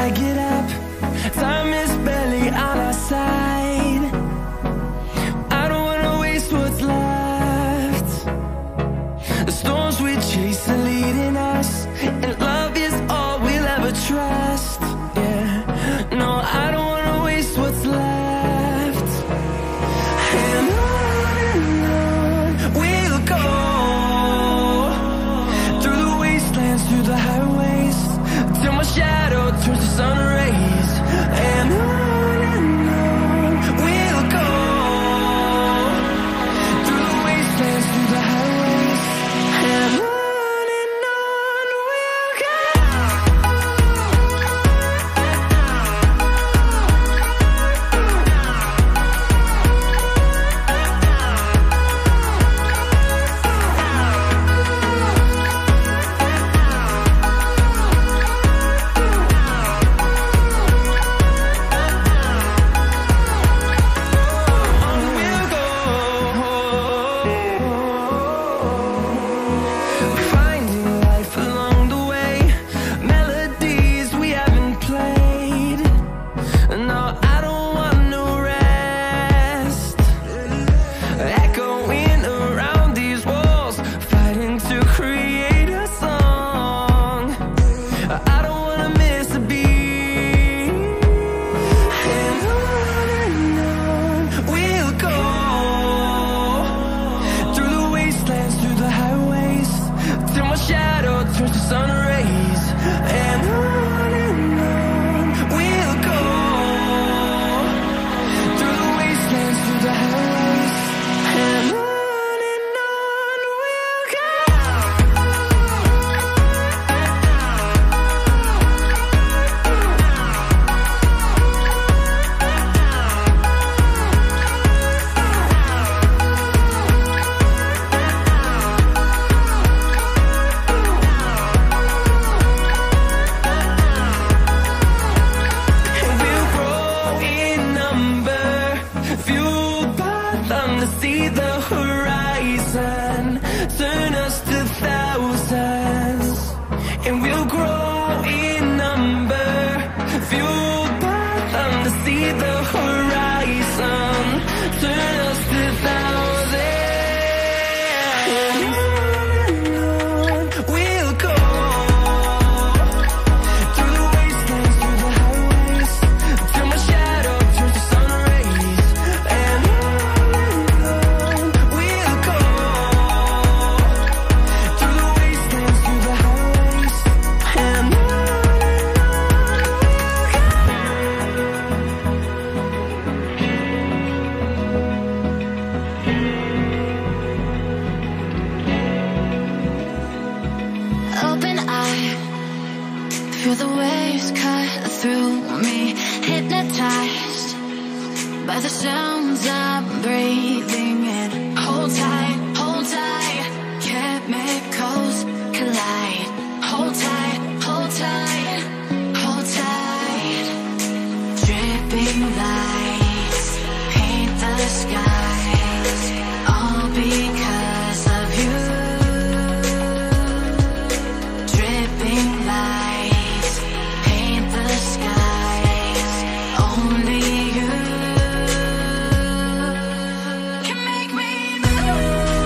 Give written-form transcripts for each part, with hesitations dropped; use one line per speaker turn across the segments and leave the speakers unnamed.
gotta get up. Time is barely on our side. I don't wanna waste what's left. The storms we chase are leading us, and love is all we'll ever trust. Yeah, no, I don't wanna waste what's left. And on we'll go, through the wastelands, through the highways, till my shadow turns to sun rays. And on we'll go, through the wastelands, through the highways, and on we'll go. Finding life along the way, melodies we haven't played. No, I don't want no rest. Echoing around these walls, fighting to create a song. I don't wanna miss a beat. And on we'll go, through the wastelands, through the highways, till my shadow turns to sun rays. And on we'll go, through the wastelands, through the highways, and on we'll go. And we'll grow in number, fueled by them to see the horizon, turn us to thousands. And we'll grow in number, fueled by them to see the horizon, turn us to thousands. And on we'll go, through the wastelands, through the highways, till my shadow turns to sun rays. And on we'll go, through the wastelands, through the highways, and on we'll go.
Open eye, feel the waves cut through me, hypnotized by the sounds I'm breathing in. Hold tight, chemicals collide. Hold tight, hold tight, hold tight. Dripping lights paint the skies, all because of you. Dripping lights paint the skies, only you can make me move.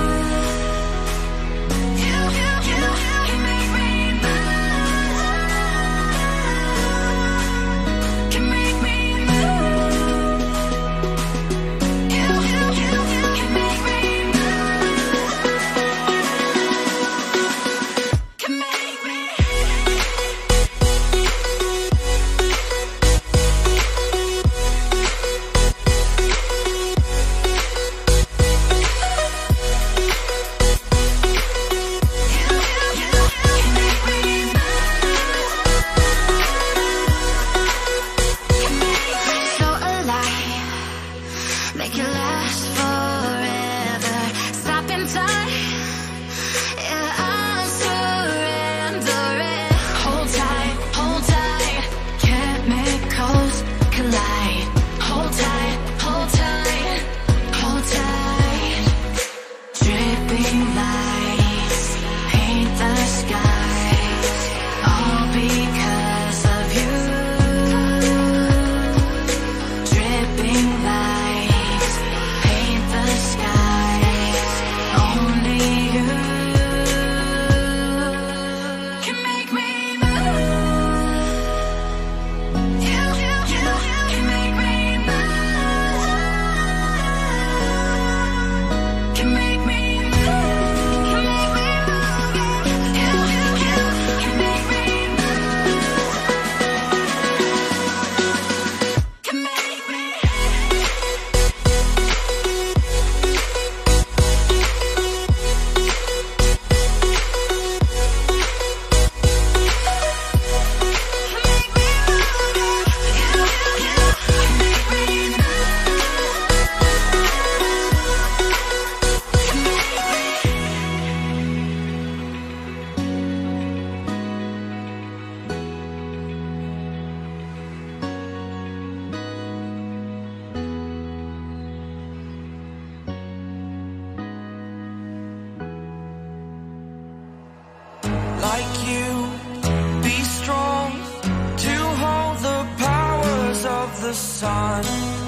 Like you, be strong to hold the powers of the sun.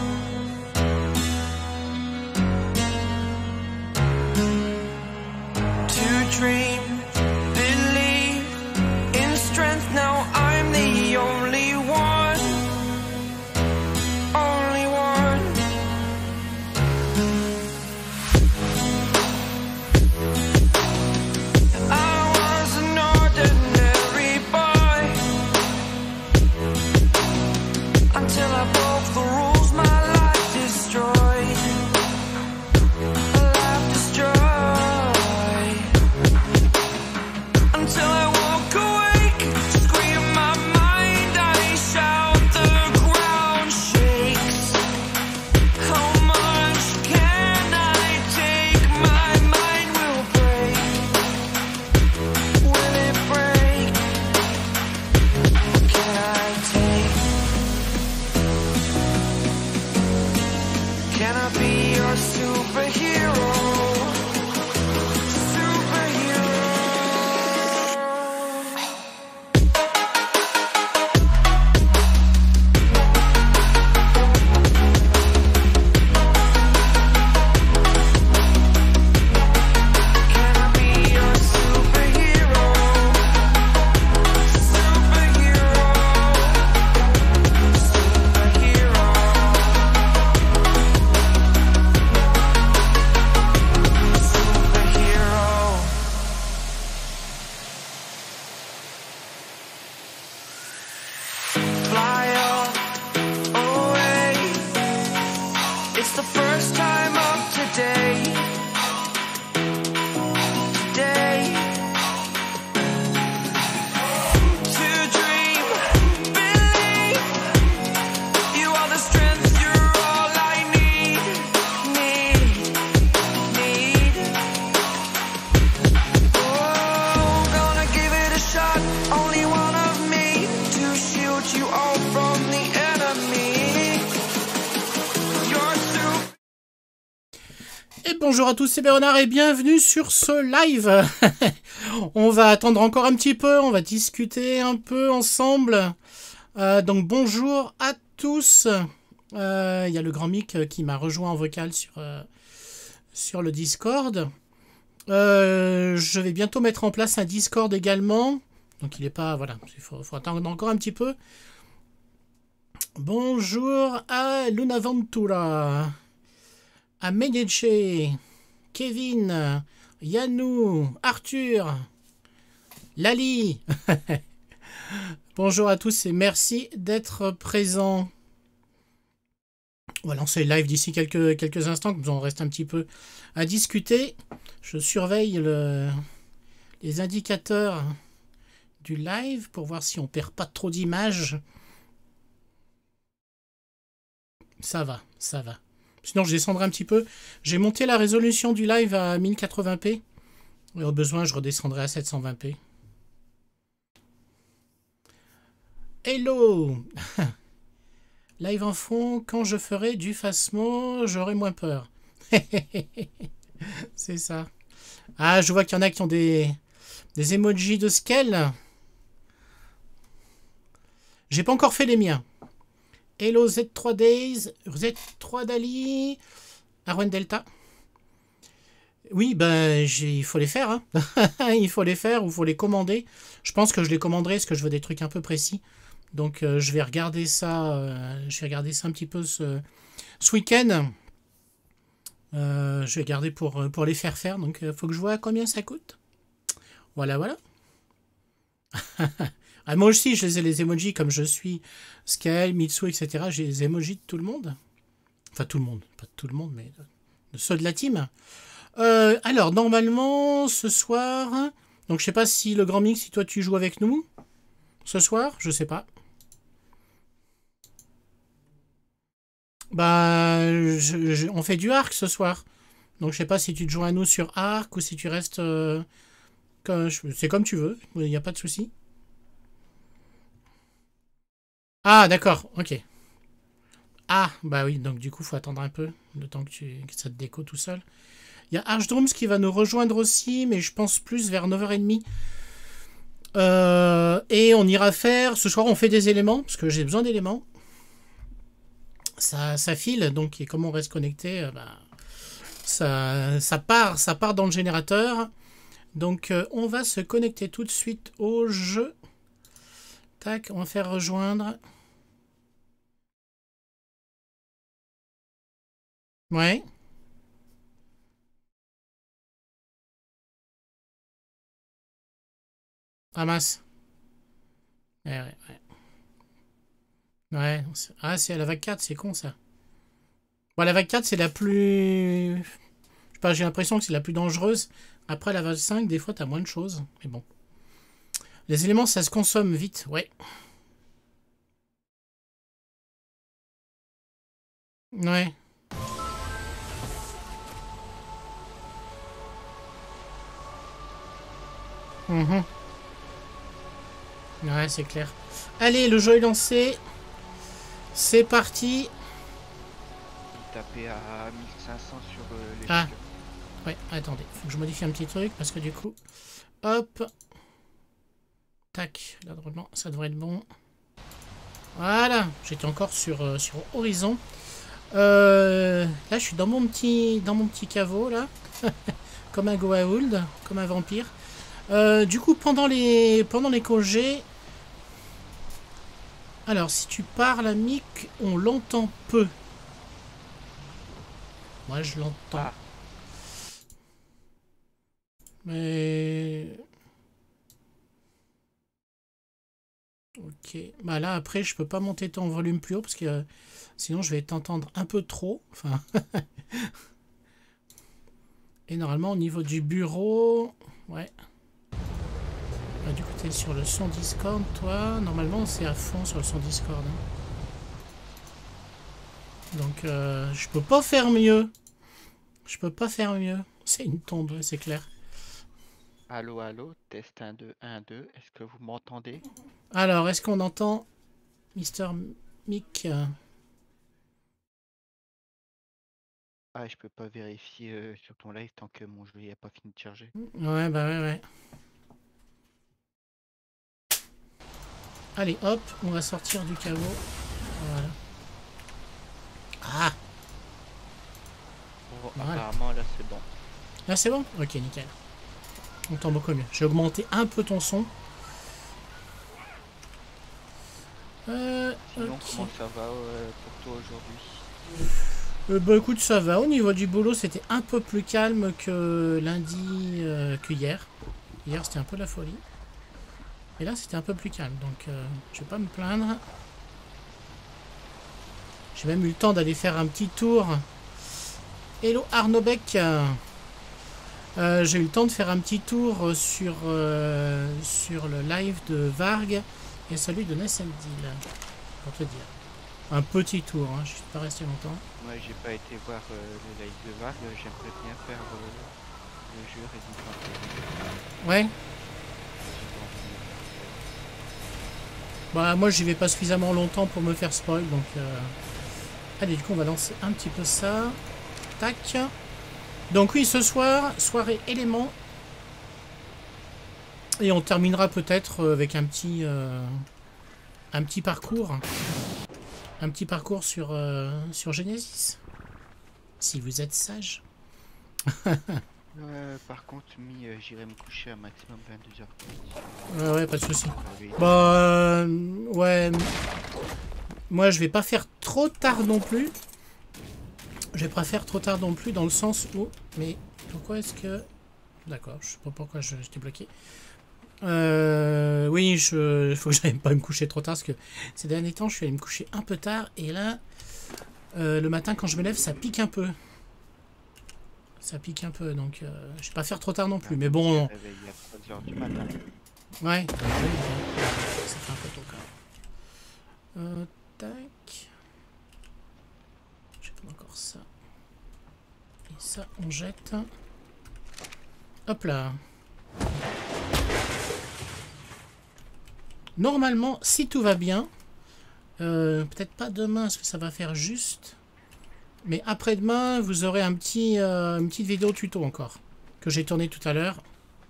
To dream, believe in strength. Now I'm the only one, only one. Until I broke the rules, my life destroyed. Life destroyed. Until I walk awake, scream my mind, I shout, the ground shakes. How much can I take? My mind will break. Will it break? Can I take? Can I be your superhero? Superhero. Can I be your superhero? Superhero. Superhero. Fly away. It's the first time of today. Today. To dream, believe. You are the strength, you're all I need. Oh, gonna give it a shot. Only one of me to shield you all from the enemy. You're super.
Et bonjour à tous, c'est Bernard et bienvenue sur ce live. On va attendre encore un petit peu, on va discuter un peu ensemble. Donc bonjour à tous. Il y a le grand Mick qui m'a rejoint en vocal sur le Discord. Je vais bientôt mettre en place un Discord également. Donc il n'est pas... Voilà, il faut attendre encore un petit peu. Bonjour à Lunaventura, à Medice, Kevin, Yannou, Arthur, Lali. Bonjour à tous et merci d'être présents. On va lancer le live d'ici quelques instants, comme ça on reste un petit peu à discuter. Je surveille les indicateurs du live pour voir si on perd pas trop d'images. Ça va, ça va. Sinon, je descendrai un petit peu. J'ai monté la résolution du live à 1080p. Et au besoin, je redescendrai à 720p. Hello. Live en fond, quand je ferai du Phasmo, j'aurai moins peur. C'est ça. Ah, je vois qu'il y en a qui ont des emojis de scale. J'ai pas encore fait les miens. Hello Z3 Days, Z3 Dali, Arwen Delta. Oui, ben, il faut les faire. Hein. Il faut les faire ou il faut les commander. Je pense que je les commanderai parce que je veux des trucs un peu précis. Donc, je vais regarder ça. Je vais regarder ça un petit peu ce week-end. Je vais garder pour les faire faire. Donc, il faut que je vois combien ça coûte. Voilà, voilà. Ah, moi aussi, je les ai les emojis comme je suis Skael, Mitsu, etc. J'ai les emojis de tout le monde. Enfin, tout le monde. Pas de tout le monde, mais de ceux de la team. Alors, normalement, ce soir... Donc, je sais pas si le Grand Mix, si toi, tu joues avec nous. Ce soir, je sais pas. Bah, on fait du arc ce soir. Donc, je sais pas si tu te joins à nous sur arc ou si tu restes... c'est comme tu veux. Il n'y a pas de souci. Ah, d'accord. Ok. Ah, bah oui. Donc, du coup, faut attendre un peu. Le temps que ça te déco tout seul. Il y a Archdrooms qui va nous rejoindre aussi, mais je pense plus vers 9h30. Et on ira faire... Ce soir, on fait des éléments, parce que j'ai besoin d'éléments. Ça file, donc et comme on reste connecté, ça part dans le générateur. Donc, on va se connecter tout de suite au jeu. Tac, on va faire rejoindre. Ouais. Ah mince. Ouais, ouais, ouais. Ouais. Ah, c'est à la vague 4, c'est con ça. Bon, la vague 4, c'est la plus... Je sais pas, j'ai l'impression que c'est la plus dangereuse. Après la vague 5, des fois, t'as moins de choses. Mais bon. Les éléments, ça se consomme vite, ouais. Ouais. Mhm. Ouais, c'est clair. Allez, le jeu est lancé. C'est parti.
Taper à 1500 sur les
Ah.
figures.
Ouais, attendez. Faut que je modifie un petit truc parce que du coup... Hop. Tac. Là, normalement, ça devrait être bon. Voilà. J'étais encore sur Horizon. Là, je suis dans mon petit caveau, là. Comme un Goa'uld. Comme un vampire. Du coup, pendant les congés... Alors, si tu parles à Mick, on l'entend peu. Moi, je l'entends.
Ah.
Mais... Ok. Bah là, après, je peux pas monter ton volume plus haut parce que sinon, je vais t'entendre un peu trop. Enfin... Et normalement, au niveau du bureau... Ouais. Ah, du coup, t'es sur le son Discord, toi. Normalement, c'est à fond sur le son Discord. Hein. Donc, je peux pas faire mieux. Je peux pas faire mieux. C'est une tombe, c'est clair.
Allô, allô, test 1, 2, 1, 2. Est-ce que vous m'entendez?
Alors, est-ce qu'on entend Mister Mick?
Ah, je peux pas vérifier sur ton live tant que mon jeu n'a pas fini de charger.
Ouais, bah ouais, ouais. Allez, hop, on va sortir du caveau. Voilà. Ah!
Bon,
Voilà.
apparemment, là, c'est bon.
Là, c'est bon? Ok, nickel. On entend beaucoup mieux. J'ai augmenté un peu ton son.
Sinon,
Ok.
comment ça va pour toi aujourd'hui?
Bah écoute, ça va. Au niveau du boulot, c'était un peu plus calme que lundi, que hier. Hier, c'était un peu la folie. Et là, c'était un peu plus calme. Donc, je vais pas me plaindre. J'ai même eu le temps d'aller faire un petit tour. Hello Arnaud Beck. J'ai eu le temps de faire un petit tour sur le live de Varg et celui de Nesseldil. Pour te dire. Un petit tour, hein. Je suis pas resté longtemps.
Moi, j'ai pas été voir le live de Varg. J'aimerais bien faire le jeu Resident Evil.
Ouais. Bah moi j'y vais pas suffisamment longtemps pour me faire spoil donc allez du coup on va lancer un petit peu ça. Tac. Donc oui ce soir, soirée éléments. Et on terminera peut-être avec un petit parcours. Un petit parcours sur Genesis. Si vous êtes sage.
Par contre, j'irai me coucher à maximum 22h.
Ouais, pas de soucis. Bah, ouais. Moi, je vais pas faire trop tard non plus. Je vais pas faire trop tard non plus dans le sens où... Mais pourquoi est-ce que... D'accord, je sais pas pourquoi j'étais bloqué. Oui, faut que j'aille pas me coucher trop tard parce que ces derniers temps, je suis allé me coucher un peu tard et là, le matin quand je me lève, ça pique un peu. Ça pique un peu, donc je vais pas faire trop tard non plus. Mais bon,
Je me réveille à 3h du matin.
ouais, ça fait un peu tôt quand même. Tac. Je vais prendre encore ça. Et ça, on jette. Hop là. Normalement, si tout va bien, peut-être pas demain, parce que ça va faire juste. Mais après-demain, vous aurez une petite vidéo tuto encore, que j'ai tournée tout à l'heure.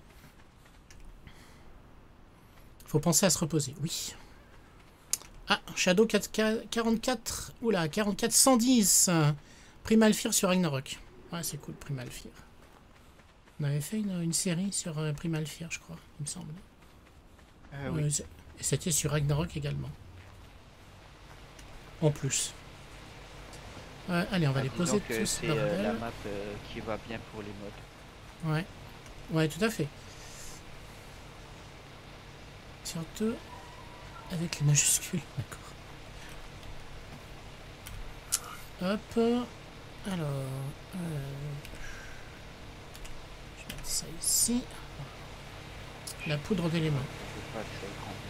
Faut penser à se reposer, oui. Ah, Shadow 44, oula, 44 110. Primal Fear sur Ragnarok. Ouais, c'est cool, Primal Fear. On avait fait une série sur Primal Fear, je crois, il me semble.
Oui.
Et c'était sur Ragnarok également. En plus. Allez, on va les poser tous.
C'est la map qui va bien pour les mods.
Ouais. Ouais, tout à fait. Surtout avec les majuscules. D'accord. Hop. Alors. Je vais mettre ça ici. La poudre d'éléments.
Je veux pas que ça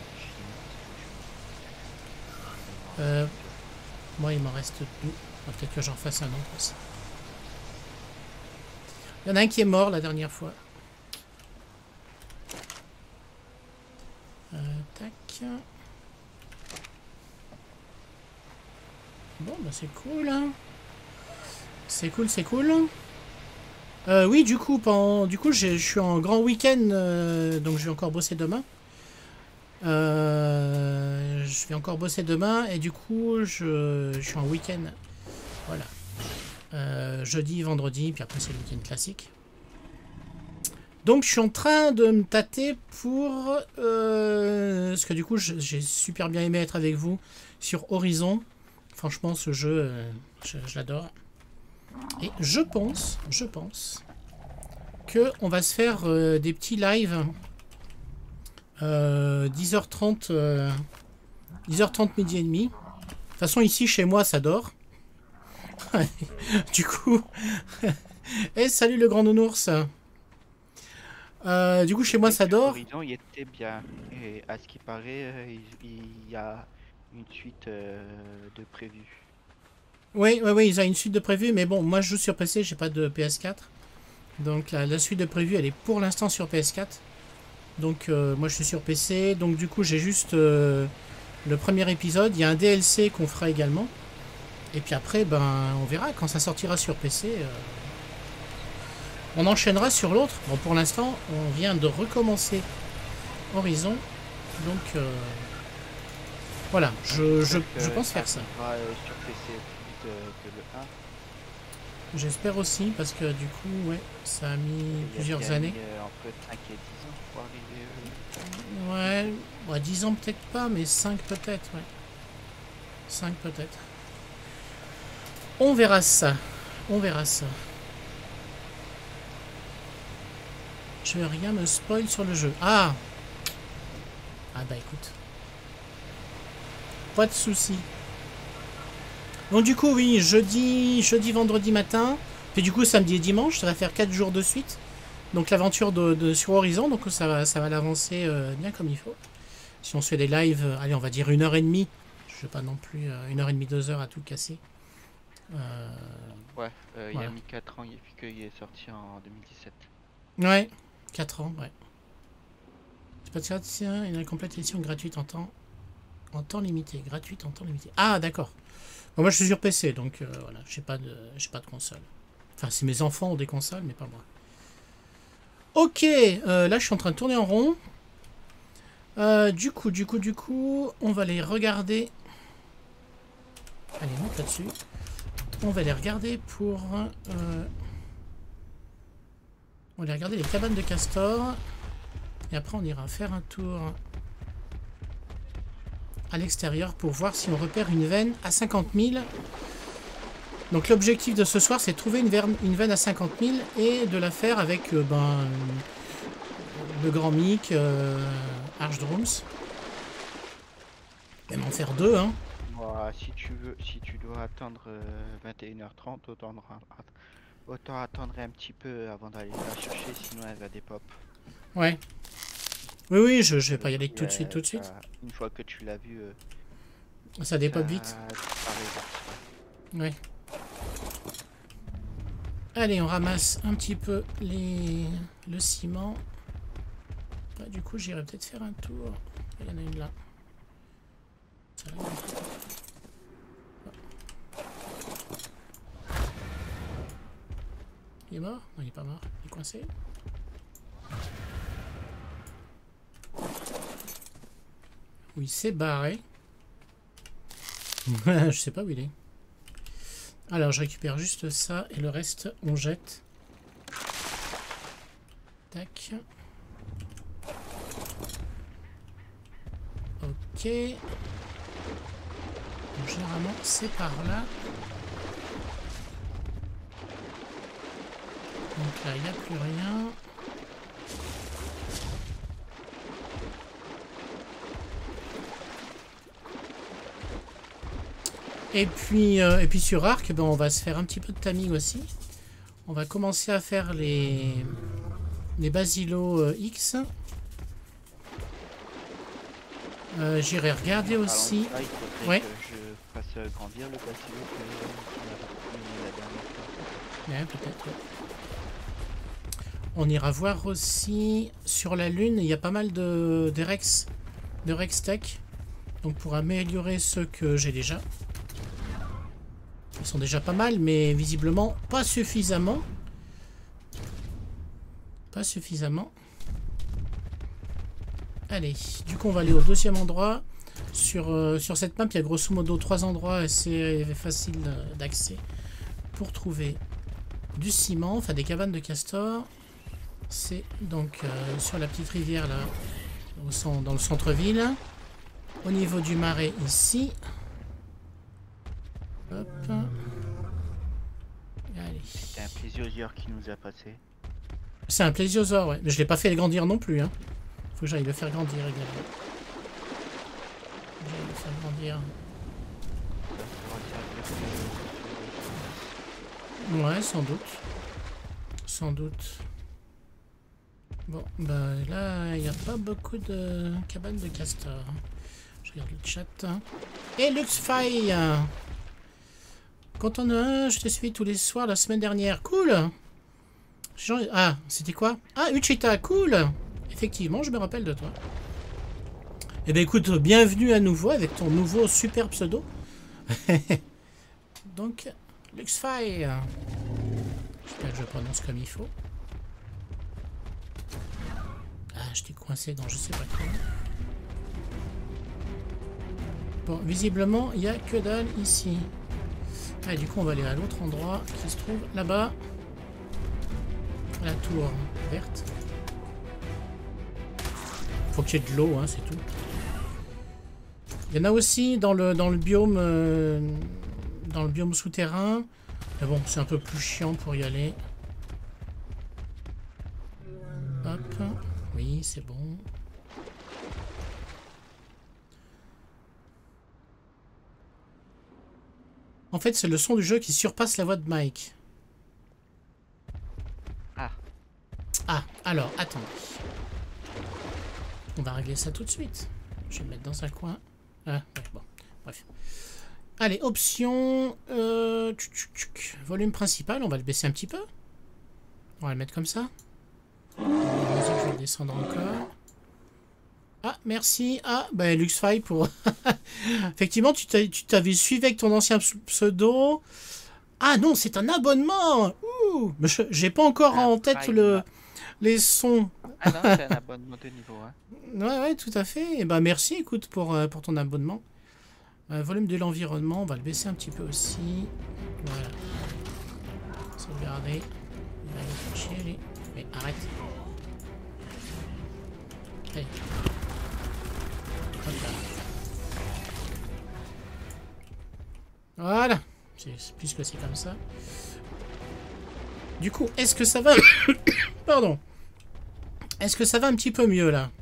grandisse.
Moi, il m'en reste deux. Peut-être que j'en fasse un autre aussi. Il y en a un qui est mort la dernière fois. Tac. Bon, bah c'est cool. Hein. C'est cool, c'est cool. Oui, du coup, je suis en grand week-end, donc je vais encore bosser demain. Je vais encore bosser demain et du coup, je suis en week-end. Voilà. Jeudi, vendredi, puis après c'est le week-end classique. Donc je suis en train de me tâter pour... parce que du coup, j'ai super bien aimé être avec vous sur Horizon. Franchement, ce jeu, je l'adore. Et je pense que on va se faire des petits lives 10h30 midi et demi. De toute façon, ici, chez moi, ça dort. Du coup... Et salut le grand nounours. Du coup, chez moi, ça dort.
Horizon, il était bien. Et à ce qui paraît, il y a une suite de prévu.
Oui, ils ont une suite de prévu. Mais bon, moi, je joue sur PC, j'ai pas de PS4. Donc, la suite de prévu, elle est pour l'instant sur PS4. Donc, moi, je suis sur PC. Donc, du coup, j'ai juste le premier épisode. Il y a un DLC qu'on fera également. Et puis après, ben, on verra quand ça sortira sur PC. On enchaînera sur l'autre. Bon, pour l'instant, on vient de recommencer Horizon. Donc, voilà, je pense faire ça.
Sur PC plus vite que le 1.
J'espère aussi, parce que du coup, ouais, ça a mis plusieurs années.
Entre 5 et 10 ans pour arriver.
Ouais, 10 ans peut-être pas, mais 5 peut-être, ouais. 5 peut-être. On verra ça. On verra ça. Je vais rien me spoil sur le jeu. Ah bah écoute. Pas de soucis. Donc du coup, oui, jeudi, vendredi matin. Puis du coup, samedi et dimanche, ça va faire 4 jours de suite. Donc l'aventure sur Horizon, donc ça va l'avancer bien comme il faut. Si on se fait des lives, allez, on va dire 1h30. Je veux pas non plus 1h30, 2 heures à tout casser.
Ouais, il
voilà.
a mis 4 ans, vu qu'il est sorti en 2017.
Ouais, 4 ans, ouais. C'est pas de ça, tiens, il y a une complète édition gratuite en temps limité. Gratuite en temps limité. Ah, d'accord. Bon, moi, je suis sur PC, donc voilà, j'ai pas de console. Enfin, si mes enfants ont des consoles, mais pas moi. Ok, là, je suis en train de tourner en rond. Du coup, on va les regarder. Allez, monte là-dessus. On va les regarder pour... On va aller regarder les cabanes de castor. Et après, on ira faire un tour à l'extérieur pour voir si on repère une veine à 50 000. Donc l'objectif de ce soir, c'est de trouver une veine à 50 000 et de la faire avec le grand mic, Archdrums. Même en faire deux, hein.
Moi, si tu dois attendre 21h30, autant attendre un petit peu avant d'aller la chercher, sinon elle va dépop.
Ouais. Oui, je vais pas y aller tout de suite.
Une fois que tu l'as vu,
Ça dépop vite. Ouais. Allez, on ramasse un petit peu le ciment. Ouais, du coup, j'irai peut-être faire un tour. Il y en a une là. Ça va, il est mort? Non, il est pas mort. Il est coincé. Oui, il s'est barré. Je sais pas où il est. Alors, je récupère juste ça et le reste, on jette. Tac. Ok. Donc, généralement, c'est par là. Donc là, il n'y a plus rien. Et puis sur Arc, ben on va se faire un petit peu de timing aussi. On va commencer à faire les Basilos X. J'irai regarder aussi.
Là, il faudrait
Ouais.
que je fasse grandir le basilo qu'on a mis la dernière fois.
Ouais, peut-être. Ouais. On ira voir aussi sur la Lune, il y a pas mal de Rex Tech. Donc pour améliorer ceux que j'ai déjà. Ils sont déjà pas mal, mais visiblement pas suffisamment. Pas suffisamment. Allez, du coup on va aller au deuxième endroit. Sur cette map, il y a grosso modo 3 endroits assez faciles d'accès pour trouver du ciment, enfin des cabanes de castor. C'est donc sur la petite rivière là, dans le centre-ville. Au niveau du marais ici. Hop. Allez.
C'est un plésiosaure qui nous a passé.
C'est un plésiosaure, ouais. Mais je l'ai pas fait grandir non plus. Hein. Faut que j'aille le faire grandir également. J'aille le faire grandir. Ouais, sans doute. Sans doute. Bon, bah là, il n'y a pas beaucoup de cabanes de castor. Je regarde le chat. Et Luxfy! Quand on a un, je t'ai suivi tous les soirs la semaine dernière. Cool! Ah, c'était quoi? Ah, Uchita, cool! Effectivement, je me rappelle de toi. Eh bien, écoute, bienvenue à nouveau avec ton nouveau super pseudo. Donc, Luxfy. J'espère que je prononce comme il faut. Ah, j'étais coincé dans je sais pas quoi. Bon, visiblement, il n'y a que dalle ici. Ah, du coup, on va aller à l'autre endroit qui se trouve là-bas. La tour verte. Faut qu'il y ait de l'eau, hein, c'est tout. Il y en a aussi dans le biome souterrain. Mais bon, c'est un peu plus chiant pour y aller. Hop. Oui, c'est bon. En fait, c'est le son du jeu qui surpasse la voix de Mike.
Ah.
Ah, alors, attendez. On va régler ça tout de suite. Je vais me mettre dans un coin. Ah, ouais, bon, bref. Allez, option. Volume principal, on va le baisser un petit peu. On va le mettre comme ça. Je vais descendre encore. Ah, merci. Ah, bah, Luxfy pour... Effectivement, tu t'avais suivi avec ton ancien pseudo. Ah non, c'est un abonnement. Ouh, mais j'ai pas encore en tête les sons.
Ah non, c'est un abonnement de niveau 1.
Ouais, tout à fait. Et bah, merci, écoute, pour ton abonnement. Volume de l'environnement, on va le baisser un petit peu aussi. Voilà. Sauvegarder. Il va aller faire chier, allez. Mais arrête. Allez. Hop là. Voilà. Puisque c'est comme ça. Du coup, est-ce que ça va... Pardon. Est-ce que ça va un petit peu mieux, là?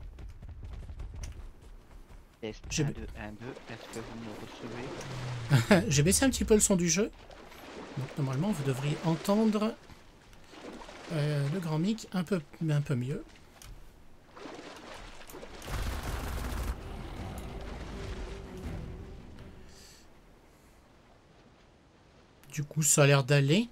Test
J'ai-
1, 2, 1, 2. Est-ce que vous me recevez?
J'ai baissé un petit peu le son du jeu. Donc, normalement, vous devriez entendre le grand mic un peu mieux. Du coup, ça a l'air d'aller.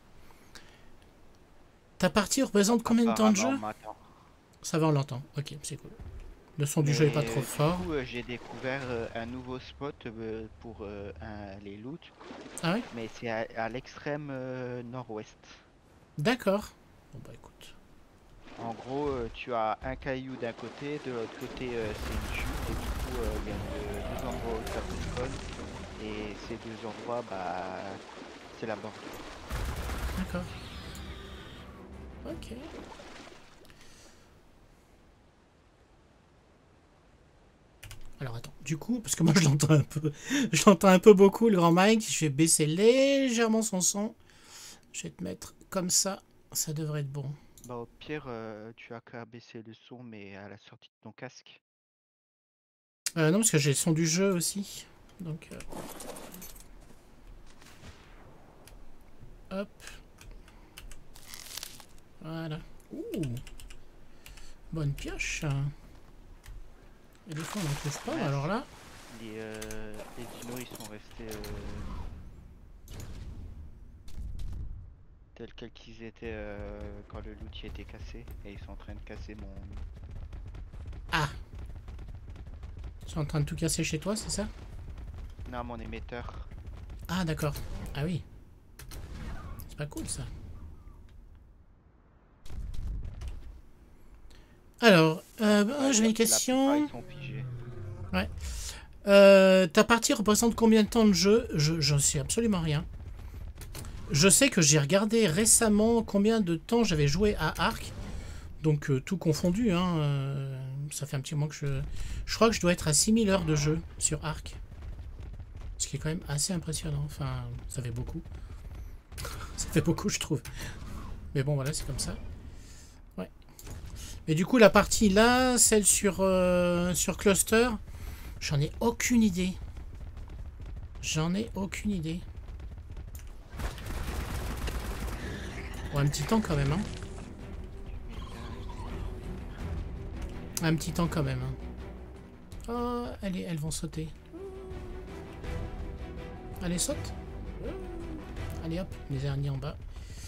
Ta partie représente combien de temps de jeu?
Apparemment, maintenant.
Ça va, on l'entend. Ok, c'est cool. Le son du jeu est pas trop fort.
Du coup, j'ai découvert un nouveau spot pour les loots,
Ah ouais?
mais c'est à l'extrême nord-ouest.
D'accord. Bon bah écoute.
En gros, tu as un caillou d'un côté, de l'autre côté, c'est une chute, et du coup, il y a deux endroits où ça peut spawn, et ces deux endroits, bah, c'est la bordure.
D'accord. Ok. Alors attends, du coup, parce que moi je l'entends un peu beaucoup le grand Mike, je vais baisser légèrement son son. Je vais te mettre comme ça devrait être bon.
Bah, au pire, tu as qu'à baisser le son, mais à la sortie de ton casque.
Non, parce que j'ai le son du jeu aussi. Donc, hop. Voilà. Ouh. Bonne pioche. Et des fois on n'en trouve pas,
Ouais,
alors là.
Les dinos, ils sont restés tels quels qu'ils étaient quand le loot y était cassé, et ils sont en train de casser mon...
Ah. Ils sont en train de tout casser chez toi, c'est ça?
Non, mon émetteur.
Ah d'accord. Ah oui. C'est pas cool ça. Alors, j'ai une question.
Ils sont figés.
Ouais. Ta partie représente combien de temps de jeu? J'en sais absolument rien. Je sais que j'ai regardé récemment combien de temps j'avais joué à Ark. Donc tout confondu, hein. Ça fait un petit moment que je crois que je dois être à 6000 heures de jeu sur Ark. Ce qui est quand même assez impressionnant. Enfin, ça fait beaucoup. Ça fait beaucoup, je trouve. Mais bon, voilà, c'est comme ça. Ouais. Mais du coup, la partie là, celle sur Cluster, j'en ai aucune idée. J'en ai aucune idée. Bon, un petit temps quand même, hein. Un petit temps quand même, hein. Oh, allez, elles vont sauter. Allez, saute. Allez, hop, les araignées en bas.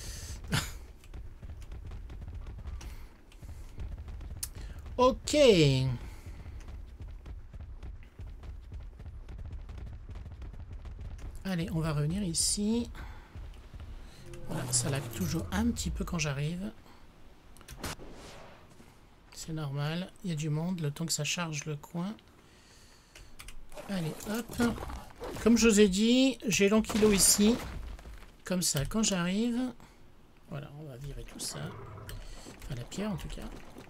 Ok. Allez, on va revenir ici. Voilà, ça lag toujours un petit peu quand j'arrive. C'est normal. Il y a du monde, le temps que ça charge le coin. Allez, hop. Comme je vous ai dit, j'ai l'ankylo ici. Comme ça, quand j'arrive... Voilà, on va virer tout ça. Enfin, la pierre, en tout cas.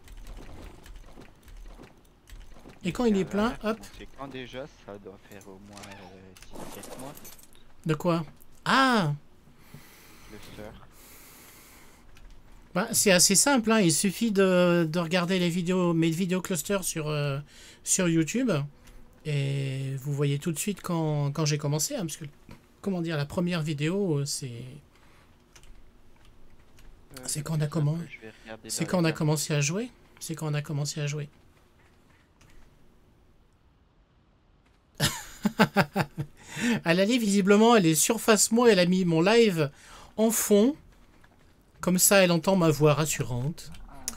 Et quand il est plein, hop.
C'est quand déjà, ça doit faire au moins 6-4 mois.
De quoi? Ah!
Cluster.
Bah, c'est assez simple, hein. Il suffit de regarder les vidéos, mes vidéos cluster sur YouTube. Et vous voyez tout de suite quand j'ai commencé, hein, parce que, comment dire, la première vidéo, c'est quand on a commencé. C'est quand on a commencé à jouer. C'est quand on a commencé à jouer. Alali, visiblement, elle est sur face moi. Elle a mis mon live en fond. Comme ça, elle entend ma voix rassurante.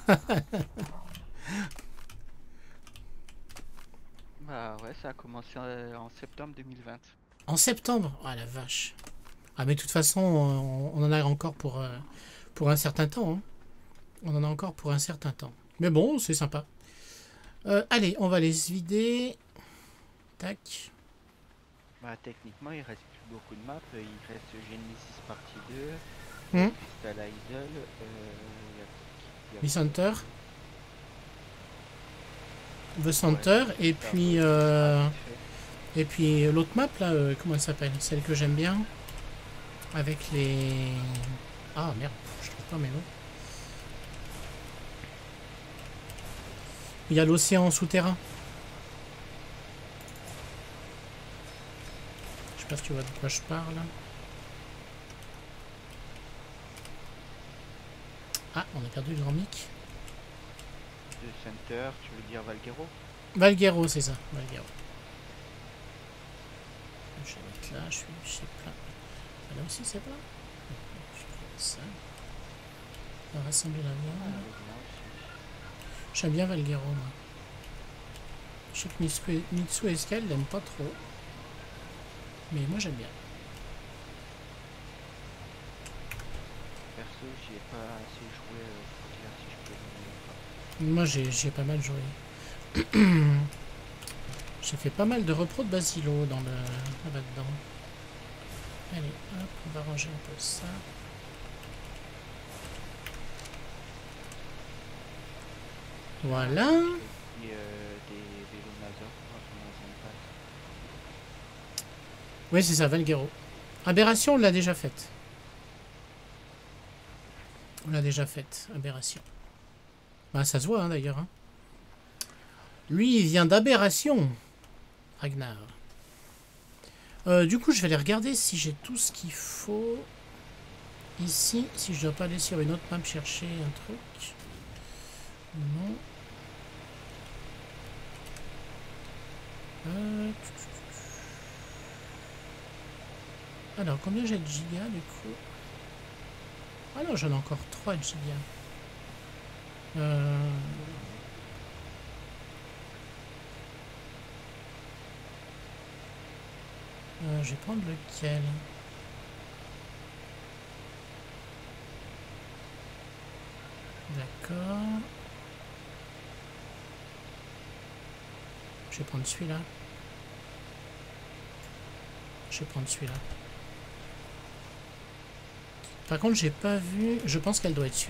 Bah ouais, ça a commencé en septembre 2020.
En septembre? Ah la vache. Ah mais de toute façon, on en a encore pour un certain temps. Hein. On en a encore pour un certain temps. Mais bon, c'est sympa. Allez, on va les vider. Tac.
Bah techniquement, il reste plus beaucoup de maps. Il reste Genesis partie 2,
Hmm.
Crystal Idol, Il y a-
Center. The Center. Et puis,
Fait.
et puis l'autre map là, comment elle s'appelle? Celle que j'aime bien. Avec les... Ah merde, je trouve pas mes mots. Il y a l'océan souterrain. Je sais pas si tu vois de quoi je parle. Ah, on a perdu le grand mic.
The Center, tu veux dire Valguero?
Valguero, c'est ça. Valguero. Je vais mettre là, je suis plein. Là aussi c'est plein. Je fais ça. On va rassembler la viande. J'aime bien Valguero, moi. Je sais que Mitsu Escal l'aime pas trop. Mais moi j'aime bien.
Perso, j'y ai pas assez joué pour dire si je peux le
Moi j'y ai pas mal joué. J'ai fait pas mal de repros de Basilo dans le là-dedans. Allez, hop, on va ranger un peu ça. Voilà.
Et des vélos Mazor dans son pass.
Oui, c'est ça, Valguero. Aberration, on l'a déjà faite. On l'a déjà faite, Aberration. Bah, ça se voit, hein, d'ailleurs. Hein. Lui, il vient d'Aberration, Ragnar. Du coup, je vais aller regarder si j'ai tout ce qu'il faut. Ici, si je dois pas aller sur une autre map chercher un truc. Non. Alors, combien j'ai de gigas du coup? Ah non, j'en ai encore 3 de gigas. Je vais prendre lequel? D'accord. Je vais prendre celui-là. Je vais prendre celui-là. Par contre, j'ai pas vu... Je pense qu'elle doit être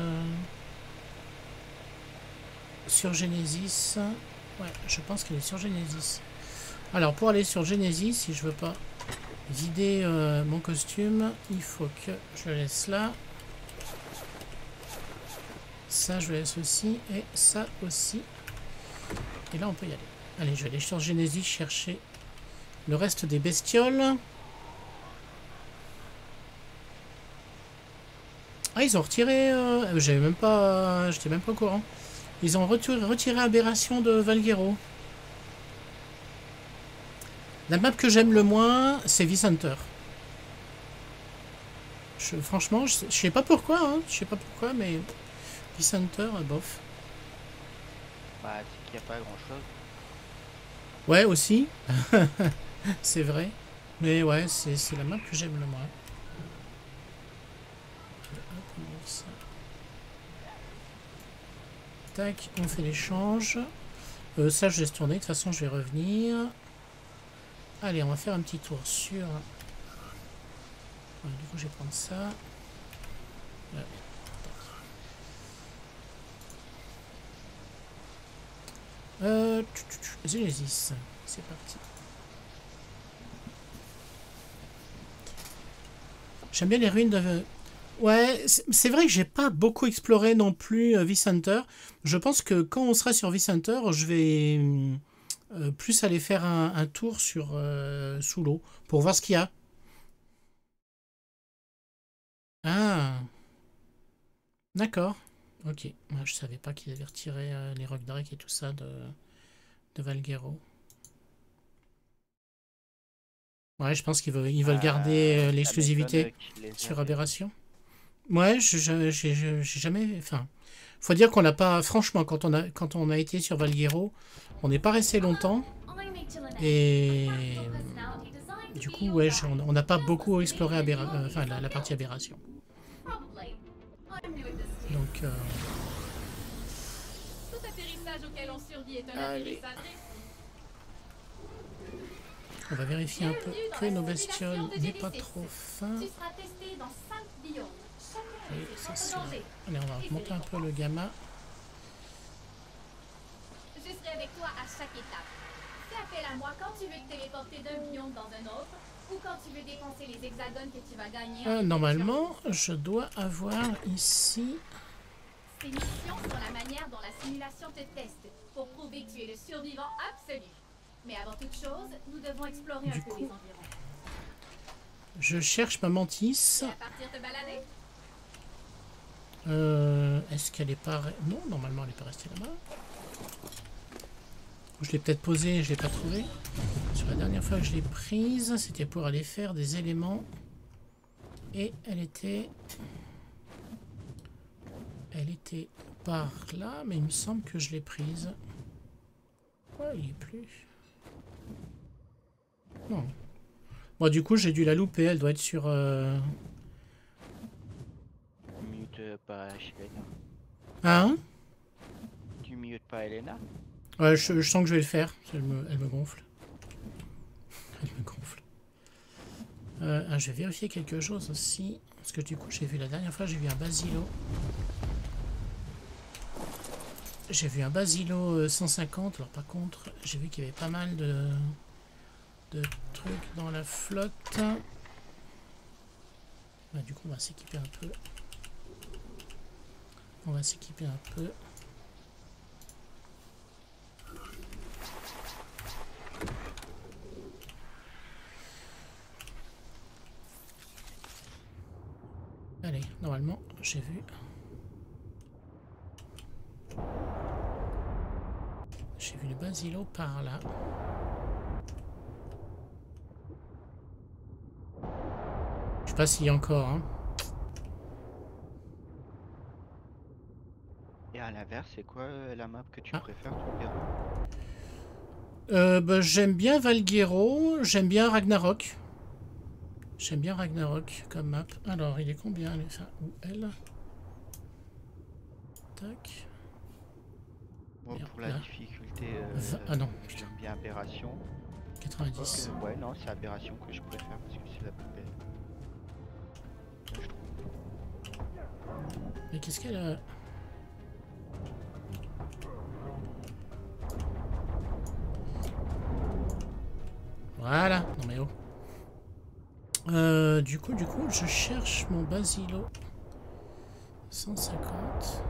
sur Genesis. Ouais, je pense qu'elle est sur Genesis. Alors, pour aller sur Genesis, si je veux pas vider mon costume, il faut que je le laisse là. Ça, je le laisse aussi. Et ça aussi. Et là, on peut y aller. Allez, je vais aller sur Genesis chercher le reste des bestioles. Ah, ils ont retiré... j'avais même pas... J'étais même pas au courant. Ils ont retiré Aberration de Valguero. La map que j'aime le moins, c'est V-Center. Franchement, je sais pas pourquoi, hein. Je sais pas pourquoi, mais V-Center, bof.
Bah, c'est qu'il n'y a pas grand chose.
Ouais, aussi. C'est vrai. Mais ouais, c'est la map que j'aime le moins. Hop, on met ça. Tac, on fait l'échange. Ça, je laisse tourner. De toute façon, je vais revenir. Allez, on va faire un petit tour sur... Ouais, du coup, je vais prendre ça. Genesis, c'est parti. J'aime bien les ruines de... Ouais, c'est vrai que j'ai pas beaucoup exploré non plus V-Center. Je pense que quand on sera sur V-Center, je vais plus aller faire un tour sur sous l'eau pour voir ce qu'il y a. Ah, d'accord. Ok, moi je savais pas qu'ils avaient retiré les Rock Drake et tout ça de Valguero. Ouais, je pense qu'ils veulent garder l'exclusivité sur Aberration. Ouais, j'ai jamais... Enfin, faut dire qu'on n'a pas... Franchement, quand on a été sur Valguero, on n'est pas resté longtemps. Et... Du coup, ouais, on n'a pas beaucoup exploré la partie Aberration. Donc... Allez. On va vérifier un peu que nos bestioles n'aient pas trop faim. Et ça, c'est... Allez, on va monter un peu le gamma.
Je serai avec toi à chaque étape. Fais appel à moi quand tu veux te téléporter d'un biome dans un autre ou quand tu veux défoncer les hexagones que tu vas gagner.
Normalement, je dois avoir ici...
Ces missions sont la manière dont la simulation te teste pour prouver que tu es le survivant absolu. Mais avant toute chose, nous devons explorer un peu les environs.
Je cherche ma mantis.
Tu vas partir te balader?
Est-ce qu'elle est pas... Non, normalement elle est pas restée là-bas. Je l'ai peut-être posée, je l'ai pas trouvée. Sur la dernière fois que je l'ai prise, c'était pour aller faire des éléments. Et elle était... Elle était par là, mais il me semble que je l'ai prise. Ouais, il n'y est plus. Non. Bon, du coup, j'ai dû la louper. Elle doit être sur...
Mute pas Elena.
Hein?
Tu mutes pas Elena?
Ouais, je sens que je vais le faire. Elle me gonfle. Elle me gonfle. Je vais vérifier quelque chose aussi. Parce que du coup, j'ai vu la dernière fois, j'ai vu un basilo. J'ai vu un basilo 150. Alors par contre, j'ai vu qu'il y avait pas mal de trucs dans la flotte. Bah, du coup, on va s'équiper un peu. On va s'équiper un peu. Allez, normalement, j'ai vu. J'ai vu le basilo par là. Je sais pas s'il y a encore. Hein.
Et à l'inverse, c'est quoi la map que tu préfères, toi,
Bah, j'aime bien Valguero, j'aime bien Ragnarok. J'aime bien Ragnarok comme map. Alors, il est combien lui, enfin, ou elle? Tac.
Moi,
Merde,
pour la
là.
difficulté,
Ah non, putain.
j'aime bien Aberration.
90.
Ouais, non, c'est Aberration que je préfère parce que c'est la plus belle. Là, je trouve.
Mais qu'est-ce qu'elle a? Voilà. Non mais oh. Du coup, je cherche mon basilo. 150.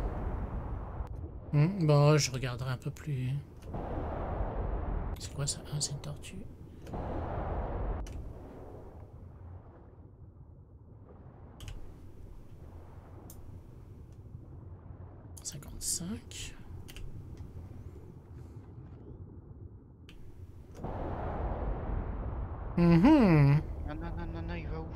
Bon, je regarderai un peu plus. C'est quoi ça? Ah, c'est une tortue. « 55.
Non, il va où?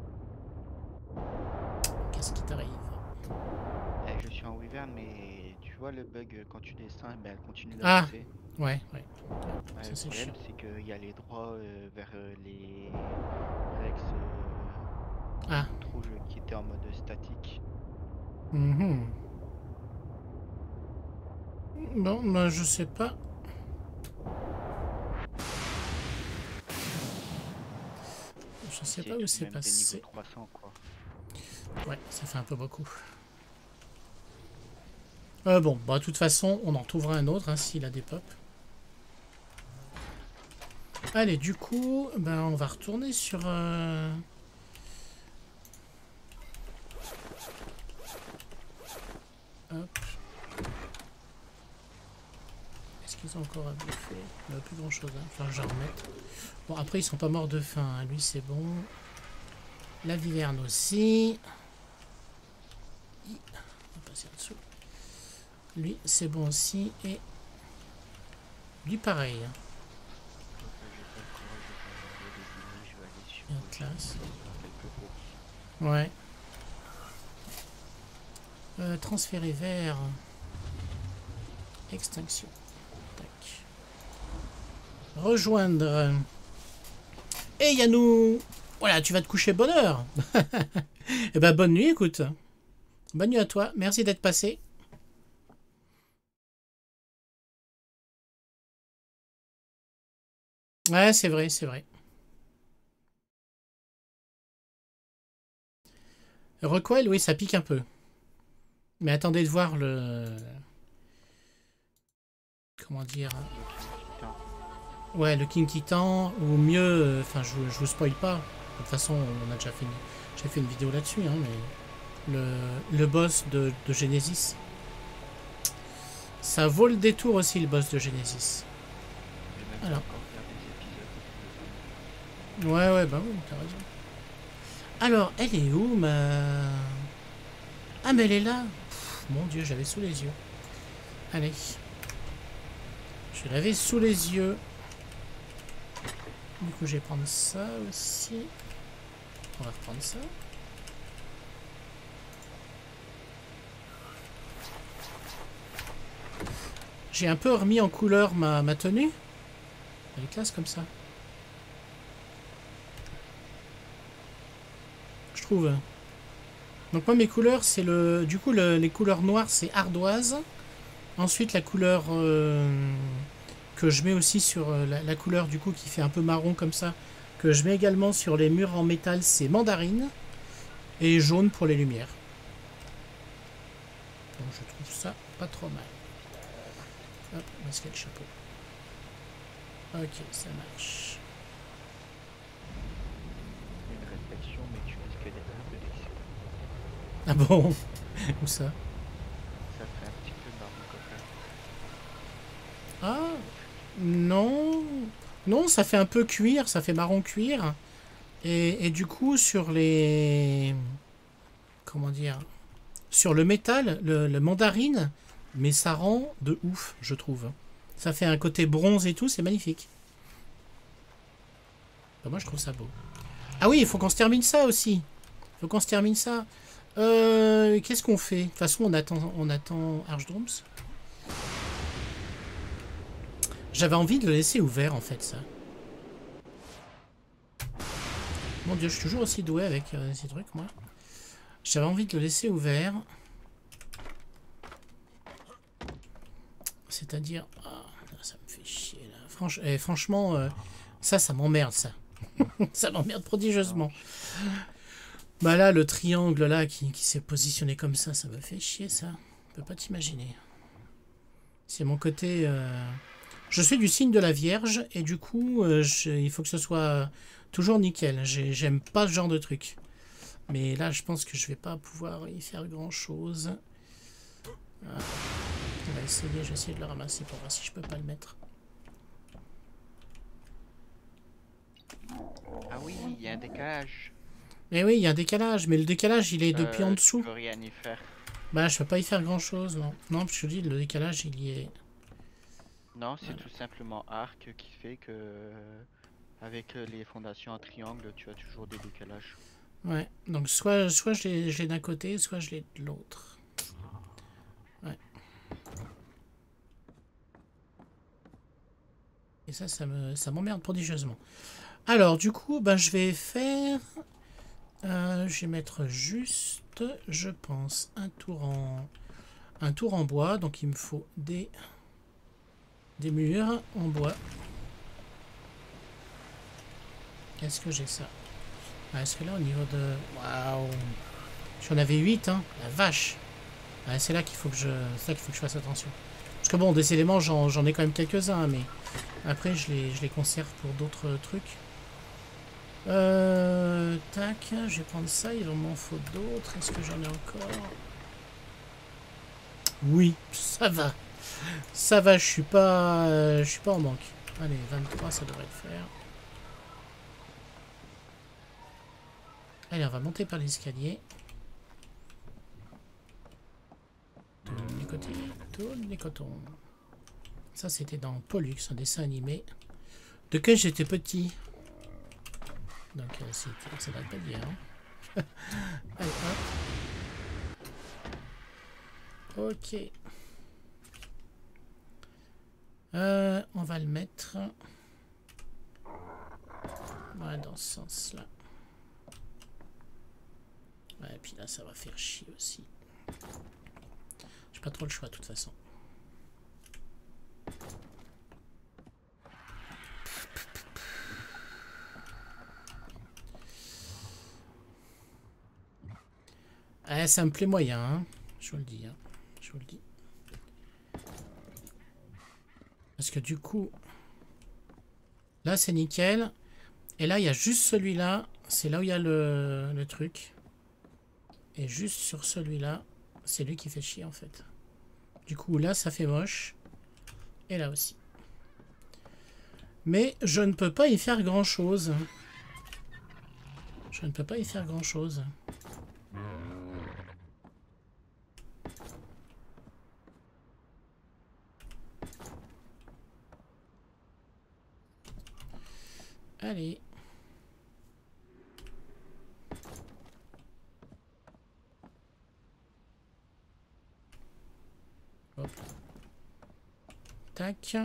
Qu'est-ce qui t'arrive?
Je suis en wyvern, mais tu vois le bug quand tu descends, ben, elle continue
Ah.
d'avancer.
Ouais.
Le
Ça, c'est
problème,
chiant.
c'est qu'il y a les droits vers les Rex rouges qui étaient en mode statique.
Bon, bah, je sais pas. Je sais pas où c'est passé.
300, quoi.
Ouais, ça fait un peu beaucoup. Bon, bah, de toute façon, on en trouvera un autre hein, s'il a des pop. Allez, du coup, ben, on va retourner sur... Hop. Est-ce qu'ils ont encore à bouffer? Plus grand chose, hein. Enfin, je vais remettre. Bon, après, ils sont pas morts de faim. Hein. Lui, c'est bon. La viverne aussi. On va passer en dessous. Lui, c'est bon aussi. Et lui, pareil. Bien classe. Ouais. Transférer vers extinction. Tac. Rejoindre. Et Yannou. Voilà, tu vas te coucher bonne heure. Eh ben bonne nuit, écoute. Bonne nuit à toi. Merci d'être passé. Ouais, c'est vrai, c'est vrai. Recoil, oui, ça pique un peu. Mais attendez de voir le... Comment dire?
Putain.
Ouais, le King Titan, ou mieux... Enfin, je vous spoil pas. De toute façon, on a déjà fait j'ai fait une vidéo là-dessus, hein, mais... Le boss de Genesis. Ça vaut le détour aussi, le boss de Genesis.
J'ai même pas
Alors.
encore regardé les épisodes.
Ouais, bah oui, t'as raison. Alors, elle est où, ma... Ah, mais elle est là. Pff, mon Dieu, j'avais sous les yeux. Allez. Je l'avais sous les yeux. Du coup, je vais prendre ça aussi. On va reprendre ça. J'ai un peu remis en couleur ma tenue. Elle est classe comme ça. Je trouve. Donc moi mes couleurs c'est le... Du coup les couleurs noires c'est ardoise. Ensuite la couleur que je mets aussi sur la couleur du coup qui fait un peu marron comme ça. Que je mets également sur les murs en métal c'est mandarine. Et jaune pour les lumières. Donc je trouve ça pas trop mal. Hop, masquer le chapeau. Ok, ça marche.
Une réflexion, mais tu risques d'être un peu déçu.
Ah bon? Où ça?
Ça fait un petit peu marron coca.
Ah non. Non, ça fait un peu cuir, ça fait marron cuir. Et du coup, sur les... Comment dire? Sur le métal, le mandarine, mais ça rend de ouf, je trouve. Ça fait un côté bronze et tout, c'est magnifique. Bah, moi, je trouve ça beau. Ah oui, il faut qu'on se termine ça aussi. Il faut qu'on se termine ça. Qu'est-ce qu'on fait? De toute façon, on attend Archdrums. J'avais envie de le laisser ouvert, en fait, ça. Mon Dieu, je suis toujours aussi doué avec ces trucs, moi. J'avais envie de le laisser ouvert. C'est-à-dire... Ah, ça me fait chier, là. Franchement, ça m'emmerde, ça. Ça m'emmerde prodigieusement. Bah là, le triangle, là, qui s'est positionné comme ça me fait chier, ça. Je peux pas t'imaginer. C'est mon côté... Je suis du signe de la Vierge, et du coup, il faut que ce soit toujours nickel. J'aime pas ce genre de truc. Mais là, je pense que je vais pas pouvoir y faire grand-chose. On va essayer, je vais essayer de le ramasser pour voir si je peux pas le mettre.
Ah oui, il y a un décalage.
Mais oui, il y a un décalage, mais le décalage, il est depuis en dessous.
Tu peux rien y faire.
Bah, je peux pas y faire grand-chose, non. Non, parce que je dis, le décalage, il y est...
Non, c'est
Voilà.
tout simplement arc qui fait que avec les fondations en triangle, tu as toujours des décalages.
Ouais, donc soit je l'ai d'un côté, soit je l'ai de l'autre. Ouais. Et ça m'emmerde prodigieusement. Alors, du coup, ben, je vais faire... je vais mettre juste, je pense, un tour en bois. Donc, il me faut des murs en bois. Est-ce que j'ai ça? Est-ce que là, au niveau de... Waouh! J'en avais 8, hein. La vache! C'est là qu'il faut que je fasse attention. Parce que bon, des éléments, j'en ai quand même quelques-uns, mais après, je les conserve pour d'autres trucs. Tac, je vais prendre ça, il m'en faut d'autres. Est-ce que j'en ai encore? Oui, ça va. Ça va, je suis pas en manque. Allez, 23, ça devrait le faire. Allez, on va monter par l'escalier. Tous les cotons. Ça, c'était dans Pollux, un dessin animé de quand j'étais petit. Donc, ça date pas d'hier. Hein. Allez, hop. Ok. On va le mettre... Ouais, dans ce sens-là. Ouais, et puis là, ça va faire chier aussi. J'ai pas trop le choix, de toute façon. Ah, ça me plaît moyen, hein. Je vous le dis. Hein. Je vous le dis. Parce que du coup... Là, c'est nickel. Et là, il y a juste celui-là. C'est là où il y a le truc. Et juste sur celui-là, c'est lui qui fait chier, en fait. Du coup, là, ça fait moche. Et là aussi. Mais je ne peux pas y faire grand-chose. Je ne peux pas y faire grand-chose. Allez. Hop. Tac.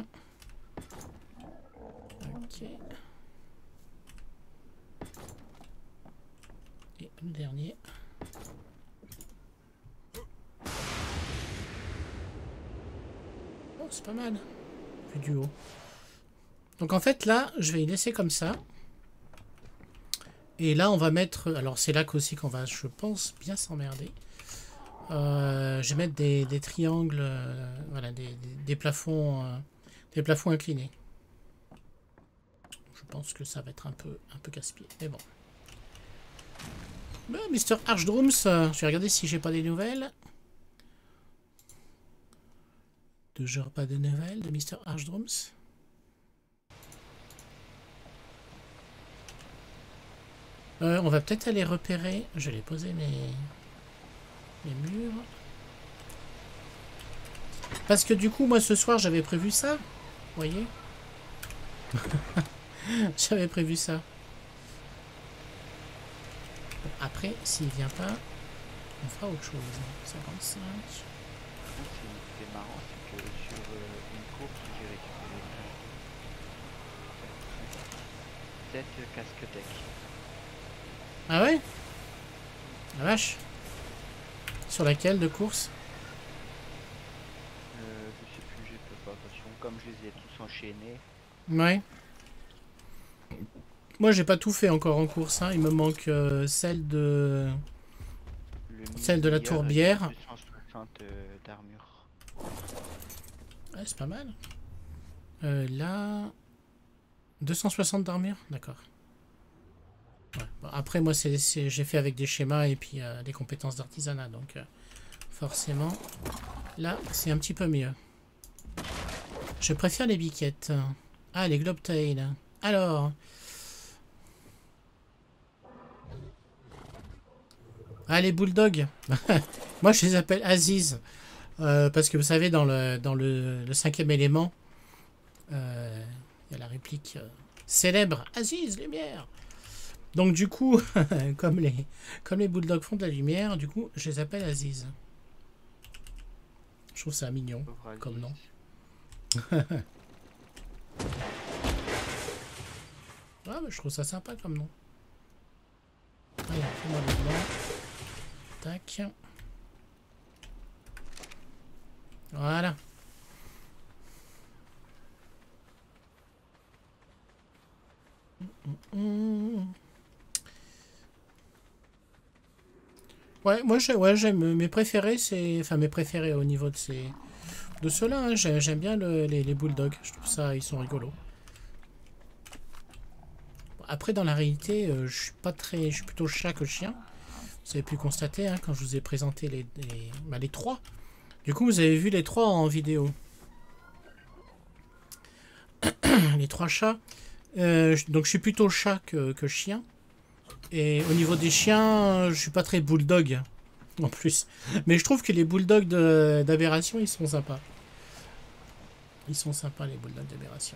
Ok. Et le dernier. Oh, c'est pas mal. Vu du haut. Donc en fait là, je vais y laisser comme ça. Et là on va mettre... Alors c'est là qu'aussi qu'on va, je pense, bien s'emmerder. Je vais mettre des triangles, voilà, des plafonds inclinés. Je pense que ça va être un peu casse-pied, mais bon. Ben, Mr. Archdrums, je vais regarder si j'ai pas des nouvelles. Toujours pas de nouvelles de Mr. Archdrums. On va peut-être aller repérer. Je vais poser mes murs. Parce que du coup, moi ce soir, j'avais prévu ça. Vous voyez? J'avais prévu ça. Après, s'il vient pas, on fera autre chose. 55.
C'est marrant, c'est que sur une course, j'ai récupéré 7 casques tech.
Ah ouais? La vache. Sur laquelle de course?
Je sais plus, j'ai pas attention. Comme je les ai tous enchaînés.
Ouais. Moi j'ai pas tout fait encore en course, hein. Il me manque celle de la tourbière.
260 d'armure.
Ouais, c'est pas mal. Là... 260 d'armure? D'accord. Ouais. Bon, après moi j'ai fait avec des schémas et puis des compétences d'artisanat, donc forcément là c'est un petit peu mieux. Je préfère les biquettes. Ah, les globtails. Alors... Ah, les bulldogs. Moi, je les appelle Aziz. Parce que vous savez, dans le cinquième élément, il y a la réplique célèbre. Aziz, lumière. Donc, du coup, comme les bulldogs font de la lumière, du coup, je les appelle Aziz. Je trouve ça mignon, comme nom. Ah, mais je trouve ça sympa comme nom. Allez, fais-moi le blanc. Tac. Voilà. Ouais, moi j'aime mes préférés, c'est... Enfin, mes préférés au niveau de ceux-là, hein. J'aime bien les bulldogs. Je trouve ça, ils sont rigolos. Après, dans la réalité, je suis plutôt chat que chien. Vous avez pu constater, hein, quand je vous ai présenté les trois. Du coup, vous avez vu les trois en vidéo. Les trois chats. Donc, je suis plutôt chat que chien. Et au niveau des chiens, je suis pas très bulldog, en plus. Mais je trouve que les bulldogs d'aberration, ils sont sympas. Ils sont sympas, les bulldogs d'aberration.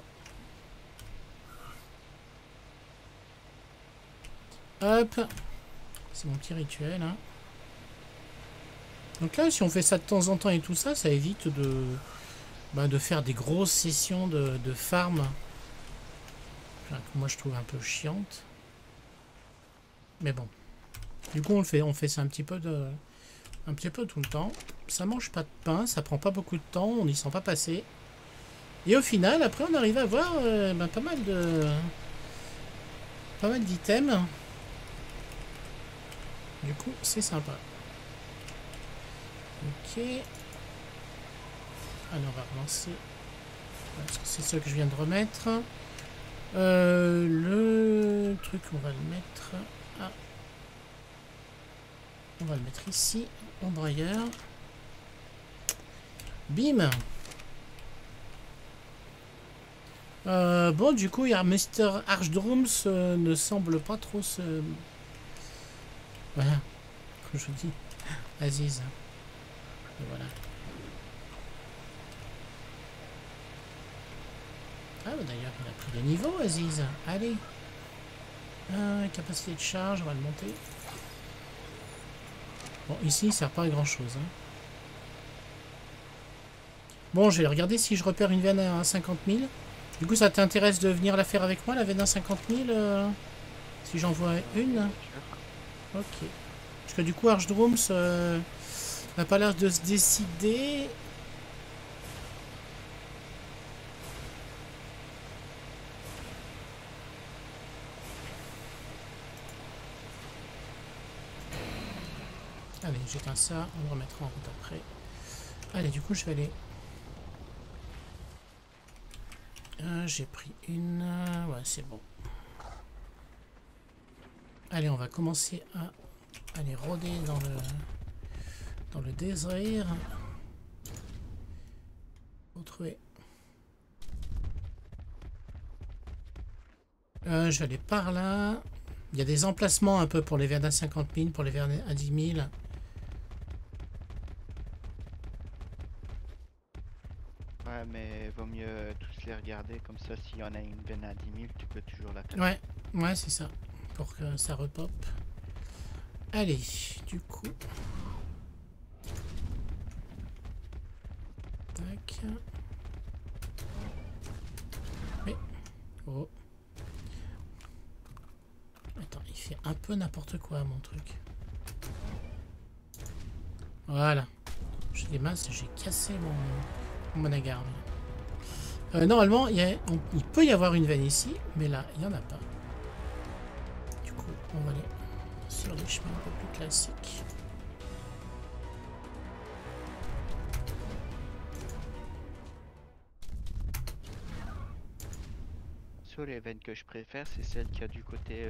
Hop. C'est mon petit rituel. Hein. Donc là, si on fait ça de temps en temps et tout ça, ça évite de faire des grosses sessions de farm. Enfin, que moi, je trouve un peu chiante. Mais bon. Du coup, on fait ça un petit peu tout le temps. Ça mange pas de pain, ça prend pas beaucoup de temps, on n'y sent pas passer. Et au final, après, on arrive à avoir pas mal d'items. Du coup, c'est sympa. Ok. Alors on va relancer. Parce que c'est ça que je viens de remettre. Le truc, on va le mettre. Ah. On va le mettre ici. Embrayeur. Bim. Bon, du coup, il y a Mr. Archdrums ne semble pas trop se... Voilà, comme je dis, Aziz. Et voilà. Ah, bah, d'ailleurs, il a pris le niveau, Aziz. Allez. Capacité de charge, on va le monter. Bon, ici, il sert pas à grand chose. Hein. Bon, je vais regarder si je repère une veine à 50 000. Du coup, ça t'intéresse de venir la faire avec moi, la veine à 50 000 si j'en vois une? Ok. Parce que du coup, Archdrums n'a pas l'air de se décider. Allez, j'éteins ça, on le remettra en route après. Allez, du coup, je vais aller... j'ai pris une... ouais, c'est bon. Allez, on va commencer à aller rôder dans le désert. Pour trouver... je vais aller par là. Il y a des emplacements un peu pour les verres à 50 000, pour les verres à 10 000.
Ouais, mais vaut mieux tous les regarder, comme ça s'il y en a une veine à 10 000, tu peux toujours la casser.
Ouais, ouais, c'est ça. Pour que ça repop. Allez, du coup. Tac. Mais. Oh. Attends, il fait un peu n'importe quoi mon truc. Voilà. J'ai des masses, j'ai cassé mon agarme. Normalement, il peut y avoir une veine ici, mais là, il n'y en a pas. Du coup, on va aller sur des chemins un peu plus classiques.
Sur les veines que je préfère, c'est celle qui a du côté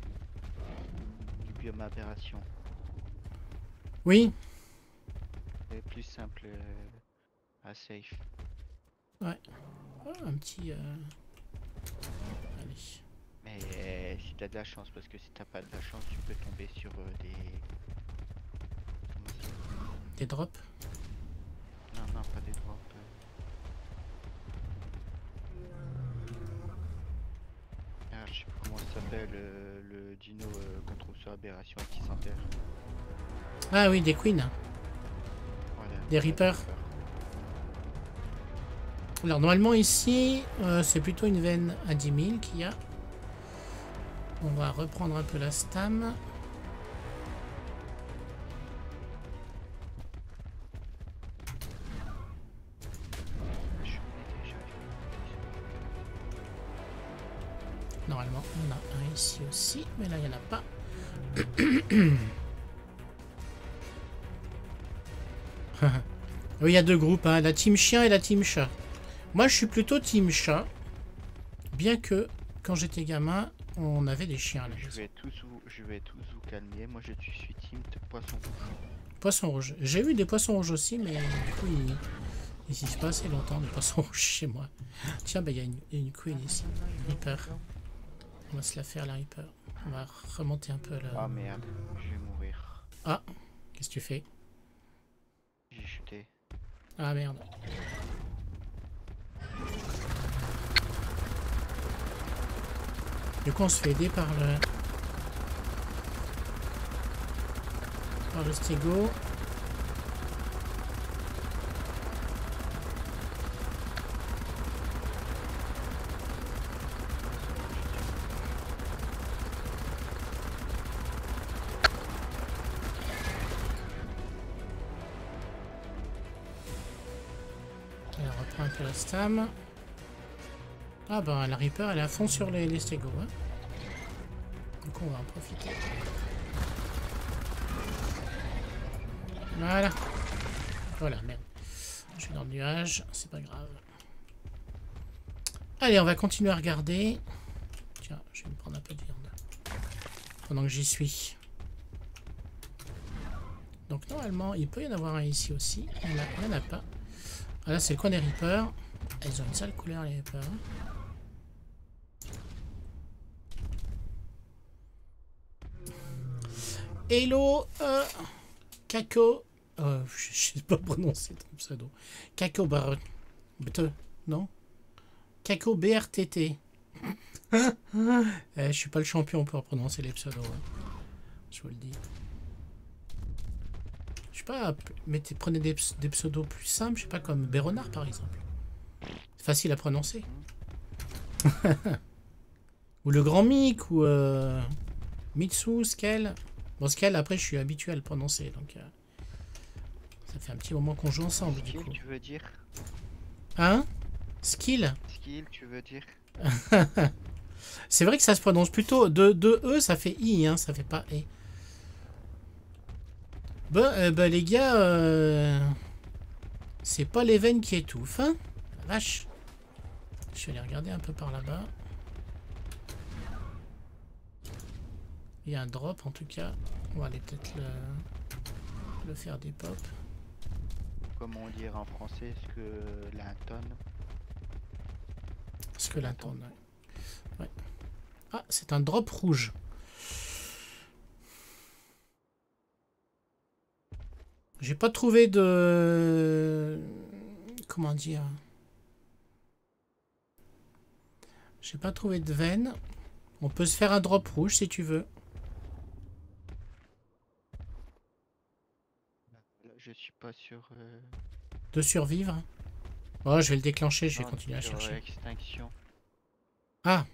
du biome aberration.
Oui.
C'est plus simple à safe.
Ouais. Oh, un petit... Allez.
Mais si t'as de la chance, parce que si t'as pas de la chance, tu peux tomber sur des... Comment ça s'appelle?
Des drops.
Non, non, pas des drops. Ah, je sais plus comment ça s'appelle, le dino qu'on trouve sur Aberration Anti-Centaire.
Ah oui, des queens.
Voilà,
Des reapers. Alors normalement ici, c'est plutôt une veine à 10 000 qu'il y a. On va reprendre un peu la stam. Normalement, on a un ici aussi, mais là, il n'y en a pas. Oui, il y a deux groupes, hein, la team chien et la team chat. Moi, je suis plutôt team chat, bien que, quand j'étais gamin, on avait des chiens à la maison.
Je vais tous vous calmer, moi je suis team de poisson rouge.
Poisson rouge. J'ai eu des poissons rouges aussi, mais du coup, il s'y passe assez longtemps des poissons rouges chez moi. Tiens, bah, il y a une queen ici. Reaper. On va se la faire, la Reaper. On va remonter un peu là.
Ah merde, je vais mourir.
Ah, qu'est-ce que tu fais?
J'ai chuté.
Ah merde. Du coup, on se fait aider par le stégo. Allez, on reprend un peu la stam. Ah ben la Reaper elle est à fond sur les stegos. Hein. Du coup on va en profiter. Voilà. Voilà, merde. Je suis dans le nuage, c'est pas grave. Allez, on va continuer à regarder. Tiens, je vais me prendre un peu de viande. Pendant que j'y suis. Donc normalement, il peut y en avoir un ici aussi. Il n'y en a pas. Ah, là, c'est le coin des Reapers. Elles ont une sale couleur, les Reapers. Hello, Kako. Je sais pas prononcer ton pseudo. Kako Bar... Non? Kako BRTT. Je suis pas le champion pour prononcer les pseudos. Hein. Je vous le dis. Je sais pas, prenez des pseudos plus simples, je sais pas, comme Béronard par exemple. C'est facile à prononcer. Ou le Grand Mick, ou Mitsu, Skel. Bon, Skel, après, je suis habitué à le prononcer, donc ça fait un petit moment qu'on joue ensemble, du coup.
Tu veux dire?
Hein? Skill?
Skill, tu veux dire?
C'est vrai que ça se prononce plutôt de E, ça fait I, hein, ça fait pas E. Bah, les gars, c'est pas les veines qui étouffent, hein? La vache. Je vais aller regarder un peu par là-bas. Il y a un drop en tout cas. On va aller peut-être le faire des pop.
Comment on dirait en français? Est-ce que l'intonne?
Est-ce que l'intonne? Ouais. Ah, c'est un drop rouge. J'ai pas trouvé de... Comment dire? J'ai pas trouvé de veine. On peut se faire un drop rouge si tu veux.
Je suis pas sûr.
De survivre. Oh, je vais le déclencher, je vais
Non,
continuer à
sur,
chercher.
Extinction.
Ah!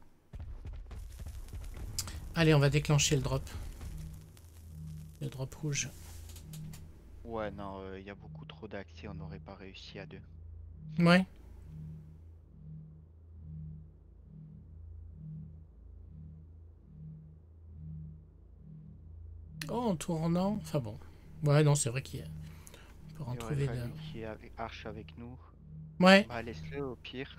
Allez, on va déclencher le drop. Le drop rouge.
Ouais, non, il y a beaucoup trop d'accès, on n'aurait pas réussi à deux.
Ouais. Oh, en tournant. Enfin bon. Ouais, non, c'est vrai qu'il y a... On peut en
Il aurait
trouver
fallu
de...
qu'il y ait Arche avec nous.
Ouais.
Bah, laisse-le au pire.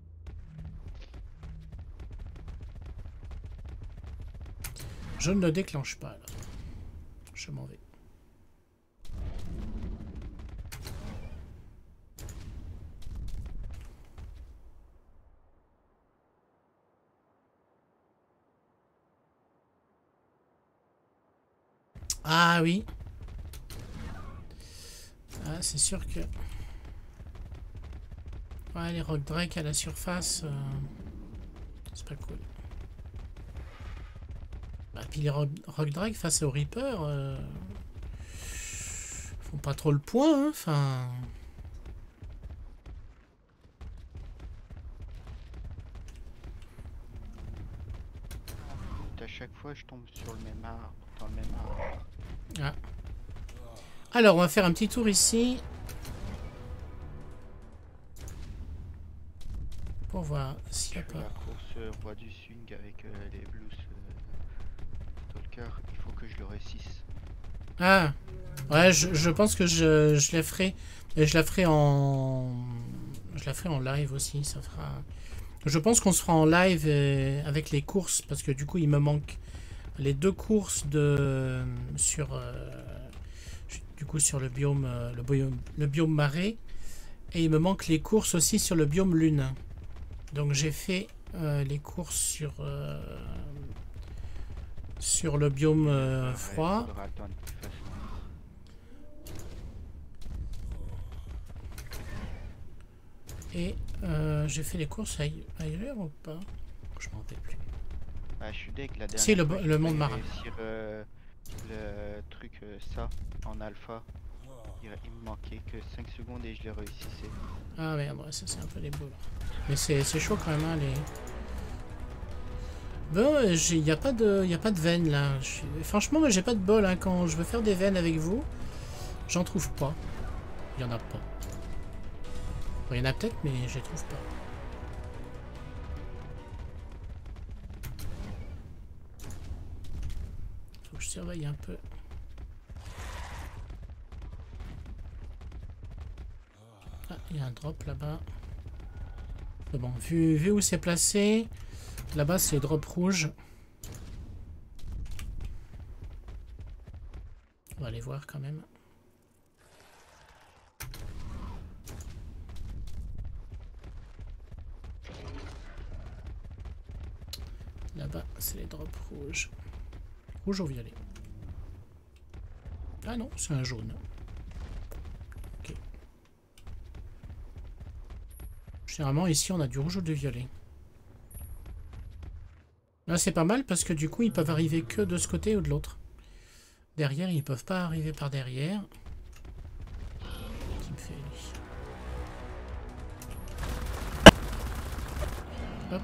Je ne le déclenche pas, là. Je m'en vais. Ah oui. Ah, c'est sûr que... Ouais, les Rock Drake à la surface, c'est pas cool. Bah, puis les Rock Drake face aux Reaper, font pas trop le point, hein, enfin...
À chaque fois, je tombe sur le même arbre, dans le même arbre.
Ah. Alors, on va faire un petit tour ici. Pour voir s'il n'y a
Je fais
pas...
la course roi du swing avec les blues Talker. Il faut que je le réussisse.
Ah. Ouais, je pense que je la ferai. Et je la ferai en... Je la ferai en live aussi, ça fera... Je pense qu'on se fera en live avec les courses, parce que du coup, il me manque les deux courses de... sur... du coup, sur le biome, le biome marais. Et il me manque les courses aussi sur le biome lune. Donc j'ai fait les courses sur le biome froid.
Faudra attendre de toute façon.
Et j'ai fait les courses ailleurs ou pas? Je m'en rappelle plus.
Ah, je suis deg la dernière
Si,
fois,
le
j'ai
monde
failli
marin.
réussir, le truc ça en alpha. Il me manquait que 5 secondes et je l'ai réussissé.
Ah merde, ouais, ça c'est un peu les boules. Mais c'est chaud quand même, hein, les... Bon, il n'y a pas de veine là. Franchement, moi j'ai pas de bol, hein. Quand je veux faire des veines avec vous, j'en trouve pas. Il y en a pas. Bon, il y en a peut-être, mais je les trouve pas. Faut que je surveille un peu. y a un drop là-bas. Bon, vu où c'est placé, là-bas c'est drop rouge. On va aller voir quand même. Là-bas, c'est les drops rouges. Rouge ou violet? Ah non, c'est un jaune. Ok. Généralement, ici, on a du rouge ou du violet. Là, c'est pas mal parce que du coup, ils peuvent arriver que de ce côté ou de l'autre. Derrière, ils peuvent pas arriver par derrière. Qui me fait lui. Hop.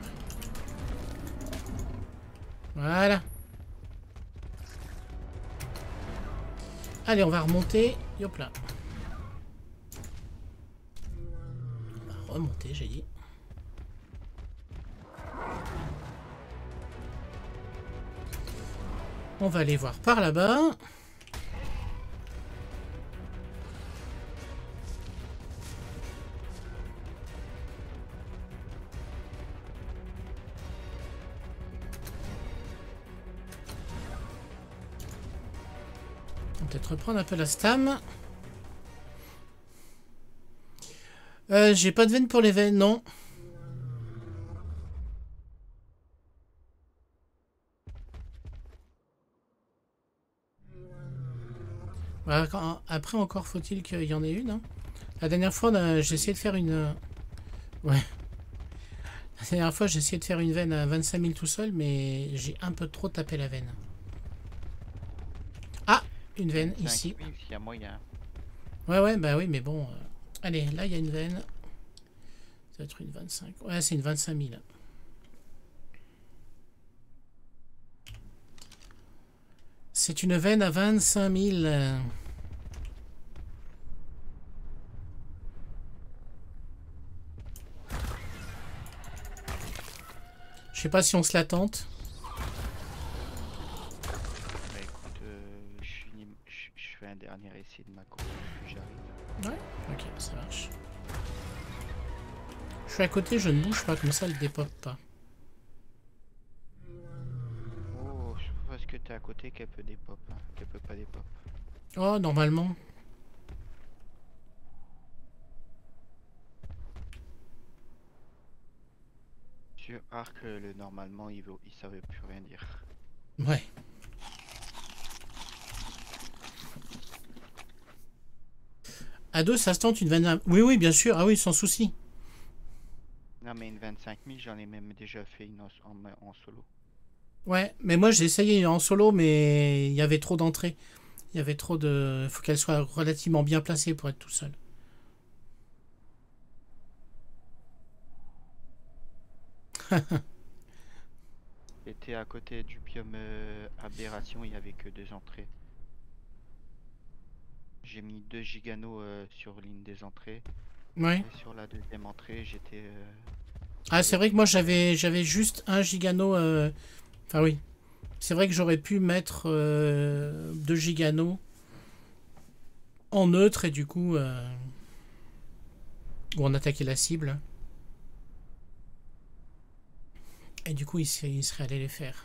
Voilà. Allez, on va remonter. Hop là. On va remonter, j'ai dit. On va aller voir par là-bas. On va peut-être reprendre un peu la stam. J'ai pas de veine pour les veines, non. Après, encore faut-il qu'il y en ait une. Hein. La dernière fois, j'ai essayé de faire une... Ouais. La dernière fois, j'ai essayé de faire une veine à 25 000 tout seul, mais j'ai un peu trop tapé la veine. Ah, une veine, ici.
Oui, s'il y a moyen.
Ouais, bah oui, mais bon... Allez, là, il y a une veine. Ça va être une 25. Ouais, c'est une 25 000. C'est une veine à 25 000. Je sais pas si on se la tente.
Bah écoute, je fais un dernier essai de ma course, puis j'arrive.
Ouais, ok, ça marche. Je suis à côté, je ne bouge pas, comme ça elle dépop pas.
Oh, je trouve parce que t'es à côté qu'elle peut des pop, hein, qu'elle peut pas des pop.
Oh, normalement.
Sur Arc, le normalement, il savait plus rien dire.
Ouais. À 2, ça se tente une veine. Oui, oui, bien sûr. Ah oui, sans souci.
Non, mais une 25 000, j'en ai même déjà fait une en solo.
Ouais, mais moi j'ai essayé en solo, mais il y avait trop d'entrées. Il y avait trop de... Il faut qu'elle soit relativement bien placée pour être tout seul.
J'étais à côté du biome aberration, il n'y avait que 2 entrées. J'ai mis 2 giganos sur l'une des entrées.
Ouais.
Et sur la deuxième entrée, j'étais...
Ah, c'est vrai que moi j'avais juste un gigano. Enfin oui. C'est vrai que j'aurais pu mettre 2 giganos en neutre et du coup... où on attaquait la cible. Et du coup, il serait allé les faire.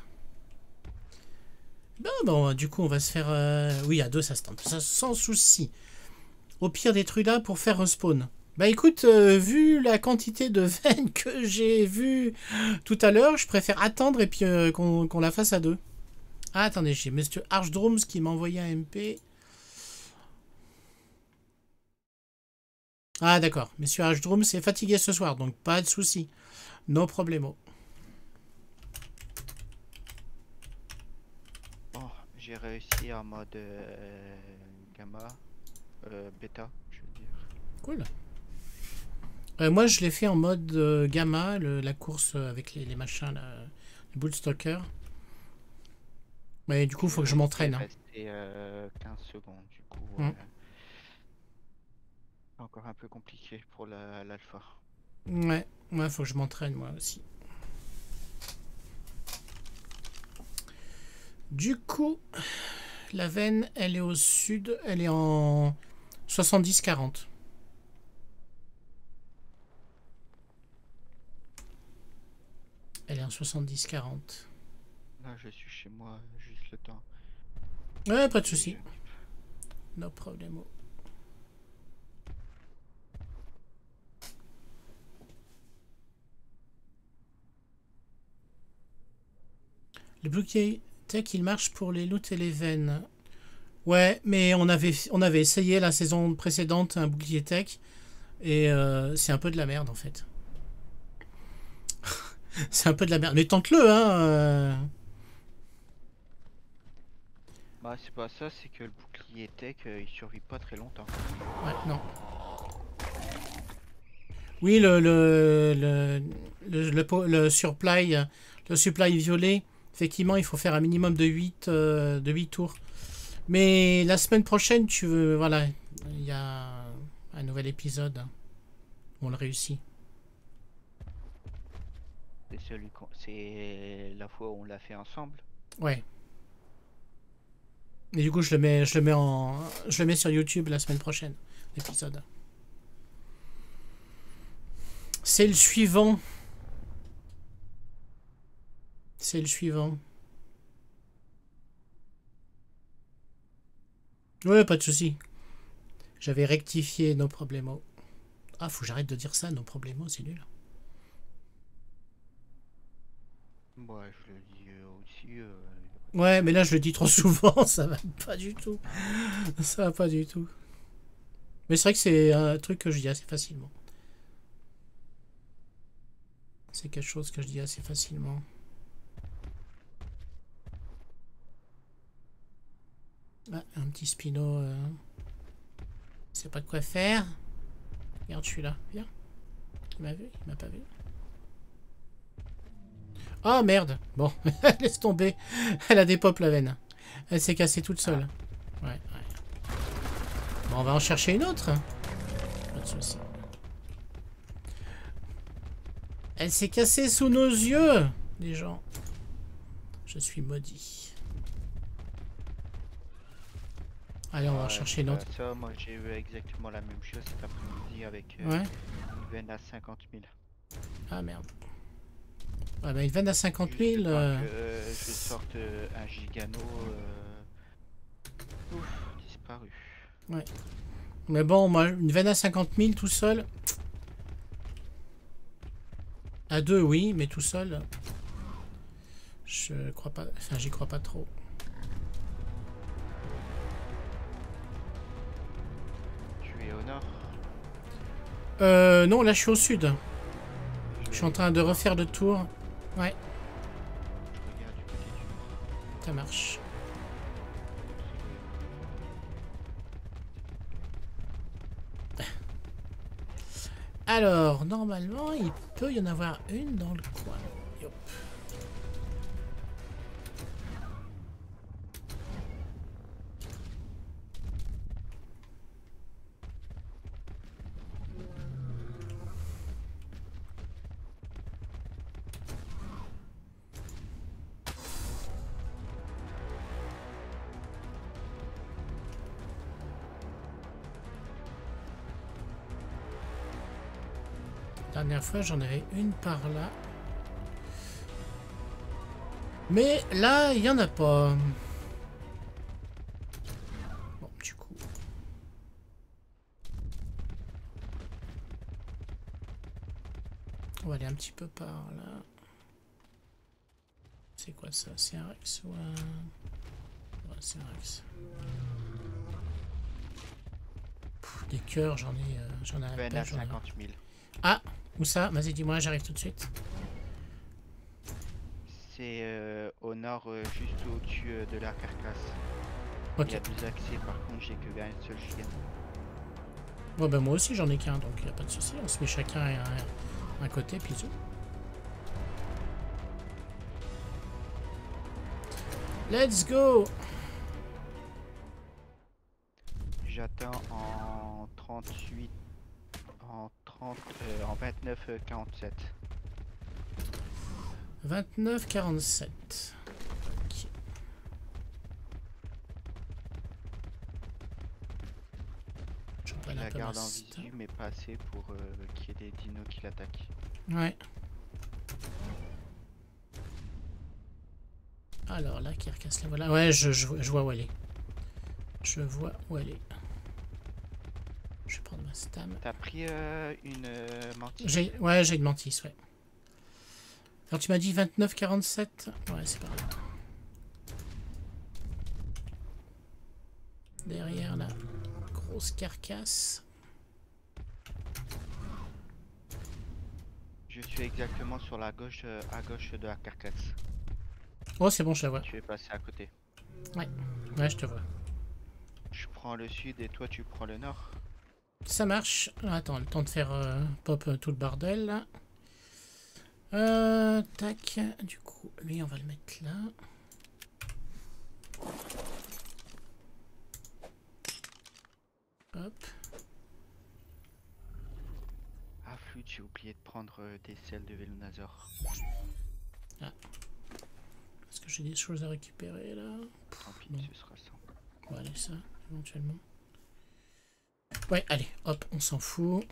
Bon, du coup, on va se faire... Oui, à 2, ça se tente. Ça, sans souci. Au pire, des trucs là pour faire un spawn. Bah écoute, vu la quantité de veines que j'ai vu tout à l'heure, je préfère attendre et puis qu'on la fasse à 2. Ah, attendez, j'ai Monsieur Archdromes qui m'a envoyé un MP. Ah, d'accord. Monsieur Archdromes est fatigué ce soir, donc pas de souci. No problemo.
Bon, j'ai réussi en mode gamma, bêta, je veux dire.
Cool. Moi, je l'ai fait en mode gamma, la course avec les machins, là, les bullstalkers. Mais du coup, il faut que je m'entraîne. Hein.
Il restait 15 secondes, du coup. Encore un peu compliqué pour l'alpha.
Ouais, faut que je m'entraîne, moi aussi. Du coup, la veine, elle est au sud, elle est en 70-40. Elle est en 70-40.
Là, je suis chez moi, juste le temps.
Ouais, pas de souci. No problème. Le bouclier tech, il marche pour les loots et les veines. Ouais, mais on avait essayé la saison précédente un bouclier tech. Et c'est un peu de la merde, en fait. C'est un peu de la merde. Mais tente-le, hein.
Bah, c'est pas ça, c'est que le bouclier tech, il survit pas très longtemps.
Ouais, non. Oui, le supply, le supply violet, effectivement, il faut faire un minimum de 8 tours. Mais la semaine prochaine, voilà, il y a un nouvel épisode. On le réussit.
C'est la fois où on l'a fait ensemble.
Ouais. Et du coup, je le mets sur YouTube la semaine prochaine, l'épisode. C'est le suivant. C'est le suivant. Ouais, pas de souci. J'avais rectifié nos problèmes. Ah, faut que j'arrête de dire ça, nos problèmes, c'est nul.
Ouais, je le dis aussi.
Ouais, mais là, je le dis trop souvent, ça va pas du tout. Ça va pas du tout. Mais c'est vrai que c'est un truc que je dis assez facilement. C'est quelque chose que je dis assez facilement. Ah, un petit Spino. C'est pas de quoi faire. Regarde, je suis là. Viens. Il m'a vu, il m'a pas vu. Oh merde. Bon, laisse tomber. Elle a des pop la veine. Elle s'est cassée toute seule. Ouais, ouais. Bon, on va en chercher une autre. Pas de soucis. Elle s'est cassée sous nos yeux, les gens. Je suis maudit. Allez, on va en chercher une autre.
Ça, moi j'ai eu exactement la même chose cet après-midi avec
Ouais.
une veine à 50 000.
Ah merde. Ouais, bah une veine à 50 000.
Je sorte un gigano. Ouf, disparu.
Ouais. Mais bon, moi, une veine à 50 000 tout seul. À deux, oui, mais tout seul. Je crois pas. Enfin, j'y crois pas trop.
Tu es au nord?
Non, là, je suis au sud. Je suis en train de refaire le tour. Ouais,
Je regarde du côté du nord.
ça marche. Alors, normalement, il peut y en avoir une dans le coin. Yop. La dernière fois, j'en avais une par là. Mais là, il n'y en a pas. Bon, du coup. On va aller un petit peu par là. C'est quoi ça? C'est un Rex ou un... Ouais, c'est un Rex. Des cœurs, j'en ai un
Veine
peu.
à 50 000.
Ah, où ça? Vas-y, dis-moi, j'arrive tout de suite.
C'est au nord, juste au-dessus de la carcasse.
Ok.
Il y a deux accès, par contre, j'ai que un seul gigano.
Bon, ben moi aussi, j'en ai qu'un, donc il n'y a pas de souci. On se met chacun un côté, puis tout. Let's go!
J'attends en 38, en 30, en 29-47.
29-47. Ok. Je prends
La
un peu
garde en
ma
visu,
stat.
mais pas assez pour qu'il y ait des dinos qui l'attaquent.
Ouais. Alors là, carcasse, là, voilà. Ouais, je vois où elle est. Je vois où elle est. Je vais prendre ma stam.
T'as pris une mantis?
Ouais, j'ai une mantis, ouais. Alors tu m'as dit 29,47. Ouais, c'est pas grave. Derrière la grosse carcasse.
Je suis exactement sur la gauche, à gauche de la carcasse.
Oh, c'est bon, je la vois.
Tu es passé à côté.
Ouais, ouais, je te vois.
Je prends le sud et toi tu prends le nord.
Ça marche. Attends, le temps de faire pop tout le bordel là. Tac. Du coup, lui, on va le mettre là. Hop.
Ah flûte, j'ai oublié de prendre des selles de Vélonazor.
Ah. Est-ce que j'ai des choses à récupérer là?
Tant pis,
non.
ce sera ça.
On va aller ça, éventuellement. Ouais, allez, hop, on s'en fout.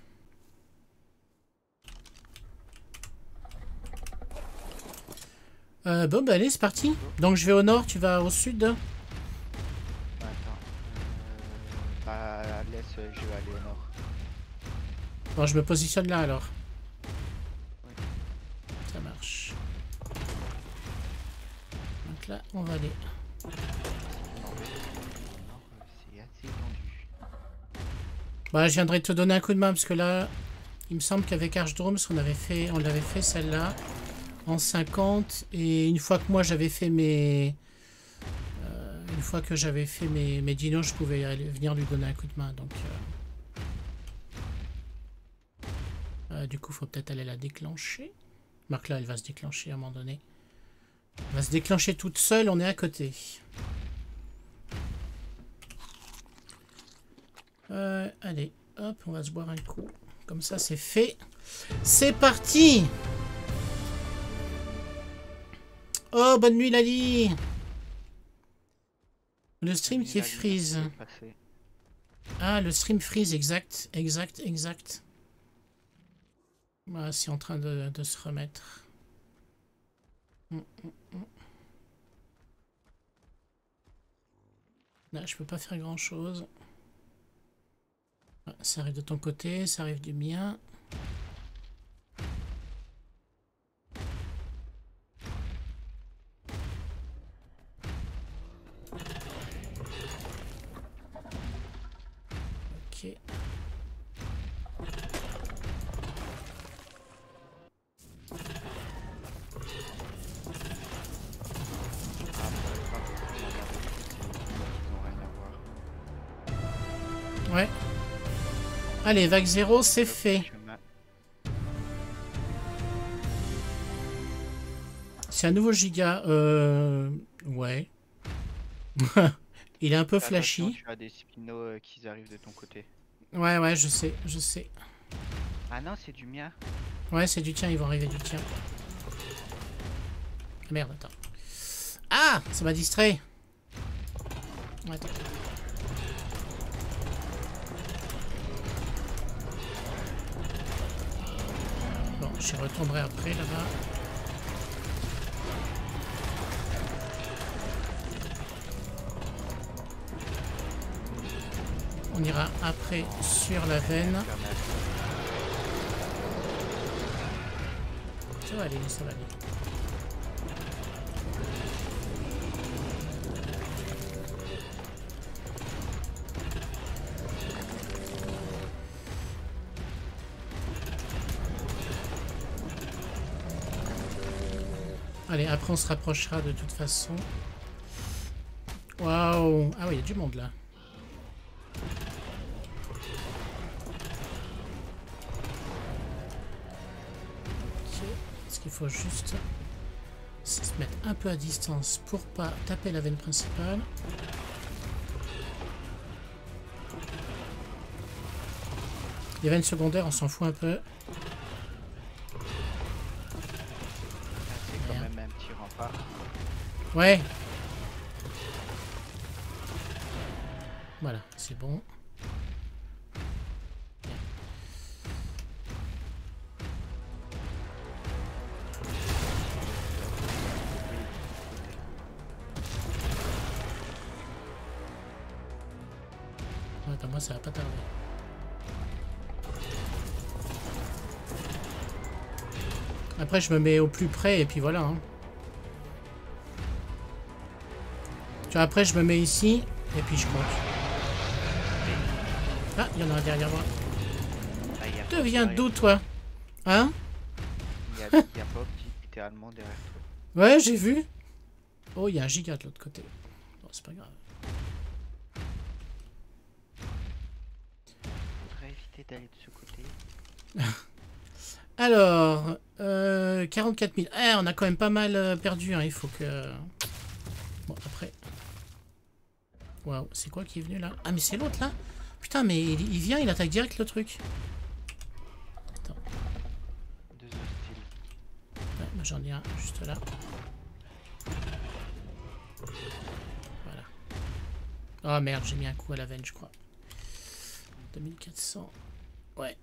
Bon, bah allez, c'est parti. Donc je vais au nord, tu vas au sud.
Attends. Bah laisse, je vais aller au nord.
Bon, je me positionne là alors.
Oui.
Ça marche. Donc là, on va aller.
Non, c'est assez tendu.
Bah, je viendrai te donner un coup de main parce que là, il me semble qu'avec Archdromes, on l'avait fait celle-là en 50 et une fois que moi j'avais fait mes mes dinos, je pouvais aller, venir lui donner un coup de main. Donc du coup, faut peut-être aller la déclencher. Marc là, elle va se déclencher à un moment donné. Elle va se déclencher toute seule, on est à côté. Allez, hop, on va se boire un coup. Comme ça, c'est fait. C'est parti! Oh, bonne nuit, Lali! Le stream qui est freeze. Ah, le stream freeze, exact. Voilà, c'est en train de se remettre. Là, je peux pas faire grand chose. Ça arrive de ton côté, ça arrive du mien. Ok. Ouais. Allez, vague 0, c'est fait. C'est un nouveau giga. Ouais. Il est un peu flashy.
Tu as des spinos qui arrivent de ton côté.
Ouais, je sais.
Ah non, c'est du mien.
Ouais, c'est du tien, ils vont arriver du tien. Ah, merde, attends. Ah, ça m'a distrait. Attends. Bon, j'y retournerai après là-bas. On ira après sur la veine. Ça va aller, ça va aller. Allez, après on se rapprochera de toute façon. Waouh! Ah oui, il y a du monde là. Il faut juste se mettre un peu à distance pour pas taper la veine principale. Les veines secondaires, on s'en fout un peu.
C'est quand même un petit rempart.
Ouais. Voilà, c'est bon. Enfin, moi, ça va pas tarder. Après, je me mets au plus près et puis voilà. Hein. Tu vois, après, je me mets ici et puis je compte. Ah, il y en a un derrière moi.
Ah, il y a
Tu
Pop
viens
derrière
d'où,
toi.
toi? Hein?
Il y a Pop littéralement derrière toi.
Ouais, j'ai vu. Oh, il y a un giga de l'autre côté. Bon, c'est pas grave.
Faudrait éviter d'aller de ce côté.
Alors, 44 000. Eh, on a quand même pas mal perdu. Hein. Il faut que... Bon, après... Waouh, c'est quoi qui est venu là? Ah, mais c'est l'autre là? Putain, mais il vient, il attaque direct le truc. Attends.
Deux hostiles.
Ouais, moi j'en ai un juste là. Voilà. Oh merde, j'ai mis un coup à la veine, je crois. 2400. Ouais,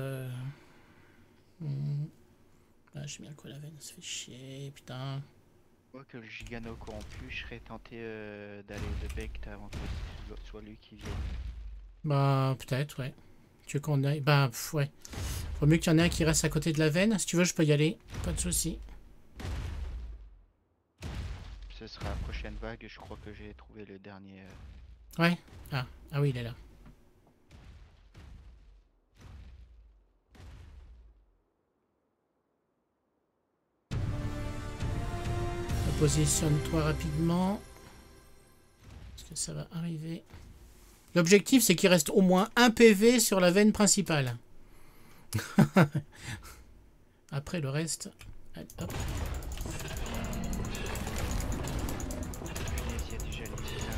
Ah, j'ai mis un coup à la veine, ça fait chier, putain.
Moi que le gigano corrompu, je serais tenté d'aller de Becht avant que ce soit lui qui vienne.
Bah, peut-être, ouais. Tu veux qu'on aille? Bah, ouais. Faut mieux qu'il y en ait un qui reste à côté de la veine. Si tu veux, je peux y aller. Pas de soucis.
Ce sera la prochaine vague, je crois que j'ai trouvé le dernier.
Ouais. Ah, oui, il est là. Positionne-toi rapidement. Est-ce que ça va arriver? L'objectif, c'est qu'il reste au moins un PV sur la veine principale. Après, le reste... Allez, hop.
Punaise, il y a déjà les là.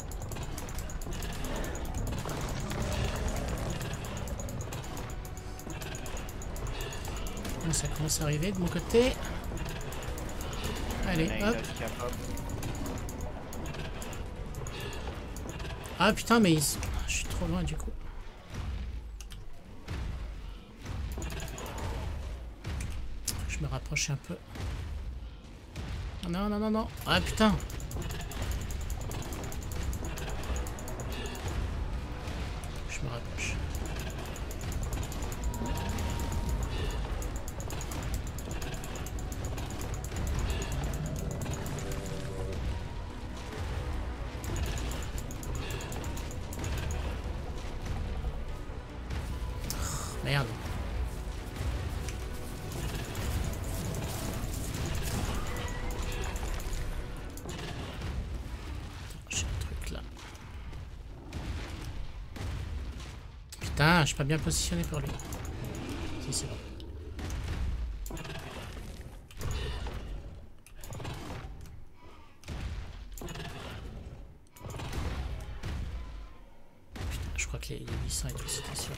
Ça commence à arriver de mon côté. Allez,
Il y en a
hop.
une autre qui a Pop.
Ah putain, mais je suis trop loin du coup. Je me rapproche un peu. Non, non, non, non. Ah putain. Je me rapproche. Merde. J'ai un truc là. Putain, je suis pas bien positionné pour lui. Si, c'est bon. Putain, je crois que les 800 et tout, c'était sûr.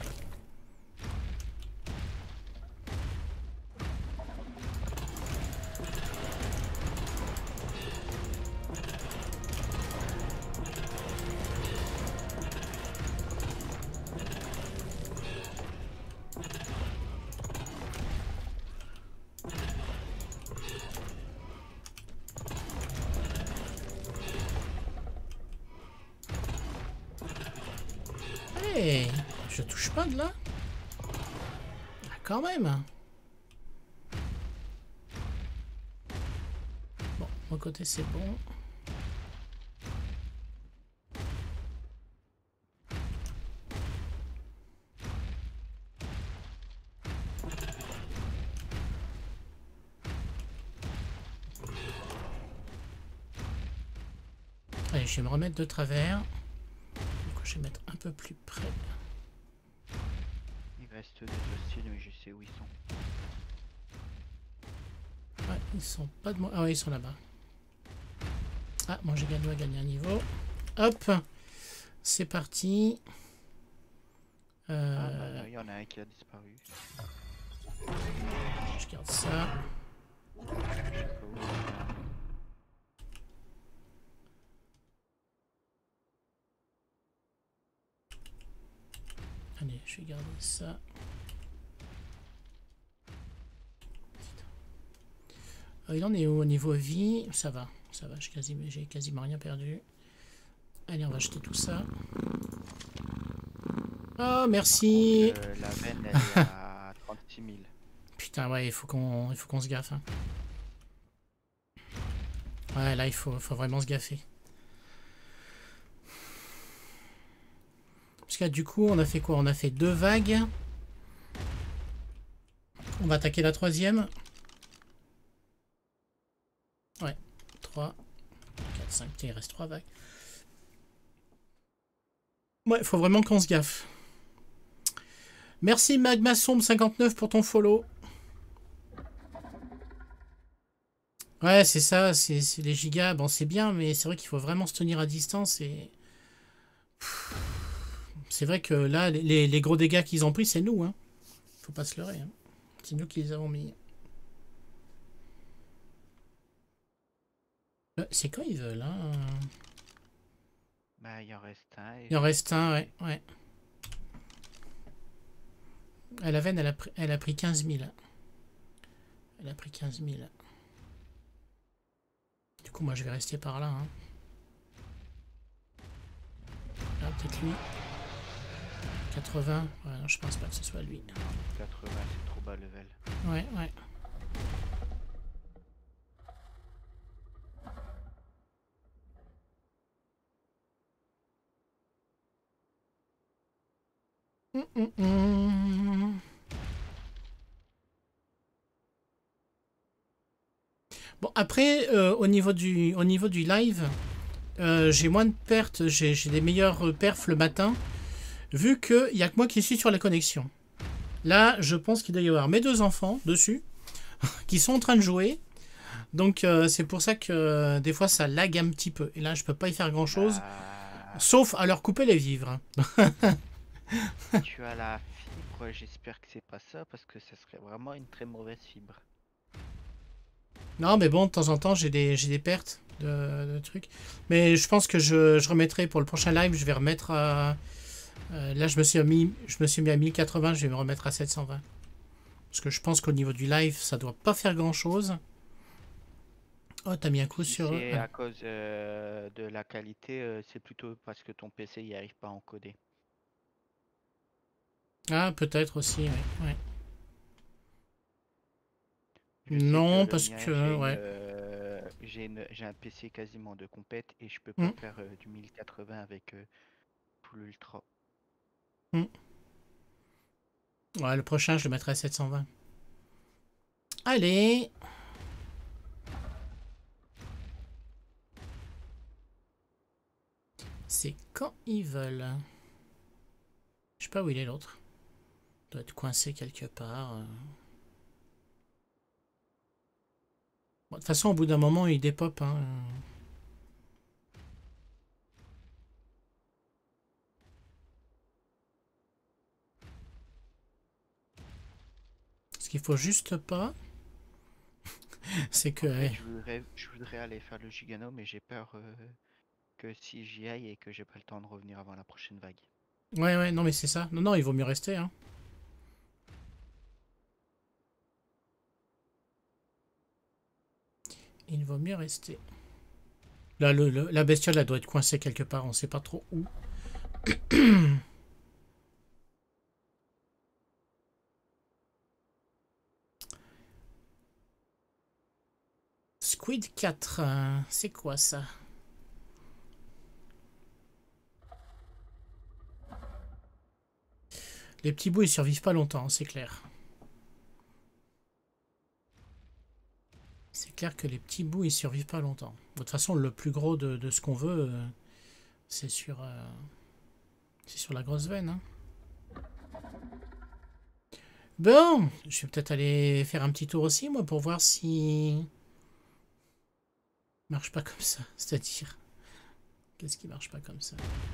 Hey, je touche pas de là. Ah, quand même. Bon, mon côté c'est bon. Allez, je vais me remettre de travers. Je vais mettre un peu plus près.
Il reste des hostiles, mais je sais où ils sont.
Ouais, ils sont pas de moi. Ah ouais, ils sont là-bas. Ah, mon gigano a gagné un niveau. Hop, c'est parti.
Ah, bah, il y en a un qui a disparu.
Je garde ça.
Je sais pas où il est.
Allez, je vais garder ça. Il en est où au niveau vie? Ça va, j'ai quasiment rien perdu. Allez, on va jeter tout ça. Oh, merci.
La veine, elle est à 36 000.
Putain, ouais, il faut qu'on se gaffe. Hein. Ouais, là, il faut vraiment se gaffer. Parce que là, du coup, on a fait quoi? On a fait 2 vagues. On va attaquer la 3e. Ouais, 3, 4, 5, il reste 3 vagues. Ouais, il faut vraiment qu'on se gaffe. Merci Magma Sombre 59 pour ton follow. Ouais, c'est ça, c'est les gigas. Bon, c'est bien, mais c'est vrai qu'il faut vraiment se tenir à distance. Et c'est vrai que là, les gros dégâts qu'ils ont pris, c'est nous. Hein. Faut pas se leurrer. Hein. C'est nous qui les avons mis. C'est quand ils veulent, hein.
Bah, il en reste un.
Il en reste un, ouais. Ouais. La veine, elle a pris 15 000. Elle a pris 15 000. Du coup, moi, je vais rester par là. Hein. Ah, peut-être lui. 80. Ouais, non, je pense pas que ce soit lui.
80, c'est trop bas level.
Ouais, ouais. Bon, après, au niveau du live, j'ai moins de pertes, j'ai des meilleurs perfs le matin, vu qu'il n'y a que moi qui suis sur la connexion. Là, je pense qu'il doit y avoir mes 2 enfants dessus, qui sont en train de jouer. Donc, c'est pour ça que des fois, ça lag un petit peu. Et là, je peux pas y faire grand-chose, sauf à leur couper les vivres.
Tu as la fibre, j'espère que c'est pas ça, parce que ça serait vraiment une très mauvaise fibre.
Non, mais bon, de temps en temps, j'ai des pertes de trucs. Mais je pense que je remettrai pour le prochain live, je vais remettre à... là, je me suis mis à 1080, je vais me remettre à 720. Parce que je pense qu'au niveau du live, ça doit pas faire grand-chose. Oh, t'as mis un coup
Si
sur...
c'est à cause de la qualité, c'est plutôt parce que ton PC n'y arrive pas à encoder.
Ah, peut-être aussi, ouais. Ouais.
Je sais
Non,
que
parce
le mien,
que... Ouais.
j'ai un PC quasiment de compète et je peux pas faire du 1080 avec full ultra.
Ouais, le prochain, je le mettrai à 720. Allez. C'est quand ils veulent. Je sais pas où il est l'autre. Il doit être coincé quelque part. Bon, de toute façon, au bout d'un moment, il dépop. Hein. Ce qu'il faut juste pas, c'est que...
En fait, je voudrais aller faire le Gigano, mais j'ai peur que si j'y aille et que j'ai pas le temps de revenir avant la prochaine vague.
Ouais, ouais, non, mais c'est ça. Non, non, il vaut mieux rester. Hein. Il vaut mieux rester. Là, la bestiole, elle doit être coincée quelque part. On sait pas trop où. Squid 4. C'est quoi ça? Les petits bouts, ils survivent pas longtemps, c'est clair. C'est clair que les petits bouts, ils survivent pas longtemps. De toute façon, le plus gros de ce qu'on veut, c'est sur la grosse veine. Hein. Bon, je vais peut-être aller faire un petit tour aussi, moi, pour voir si... marche pas comme ça, c'est-à-dire... Qu'est-ce qui marche pas comme ça?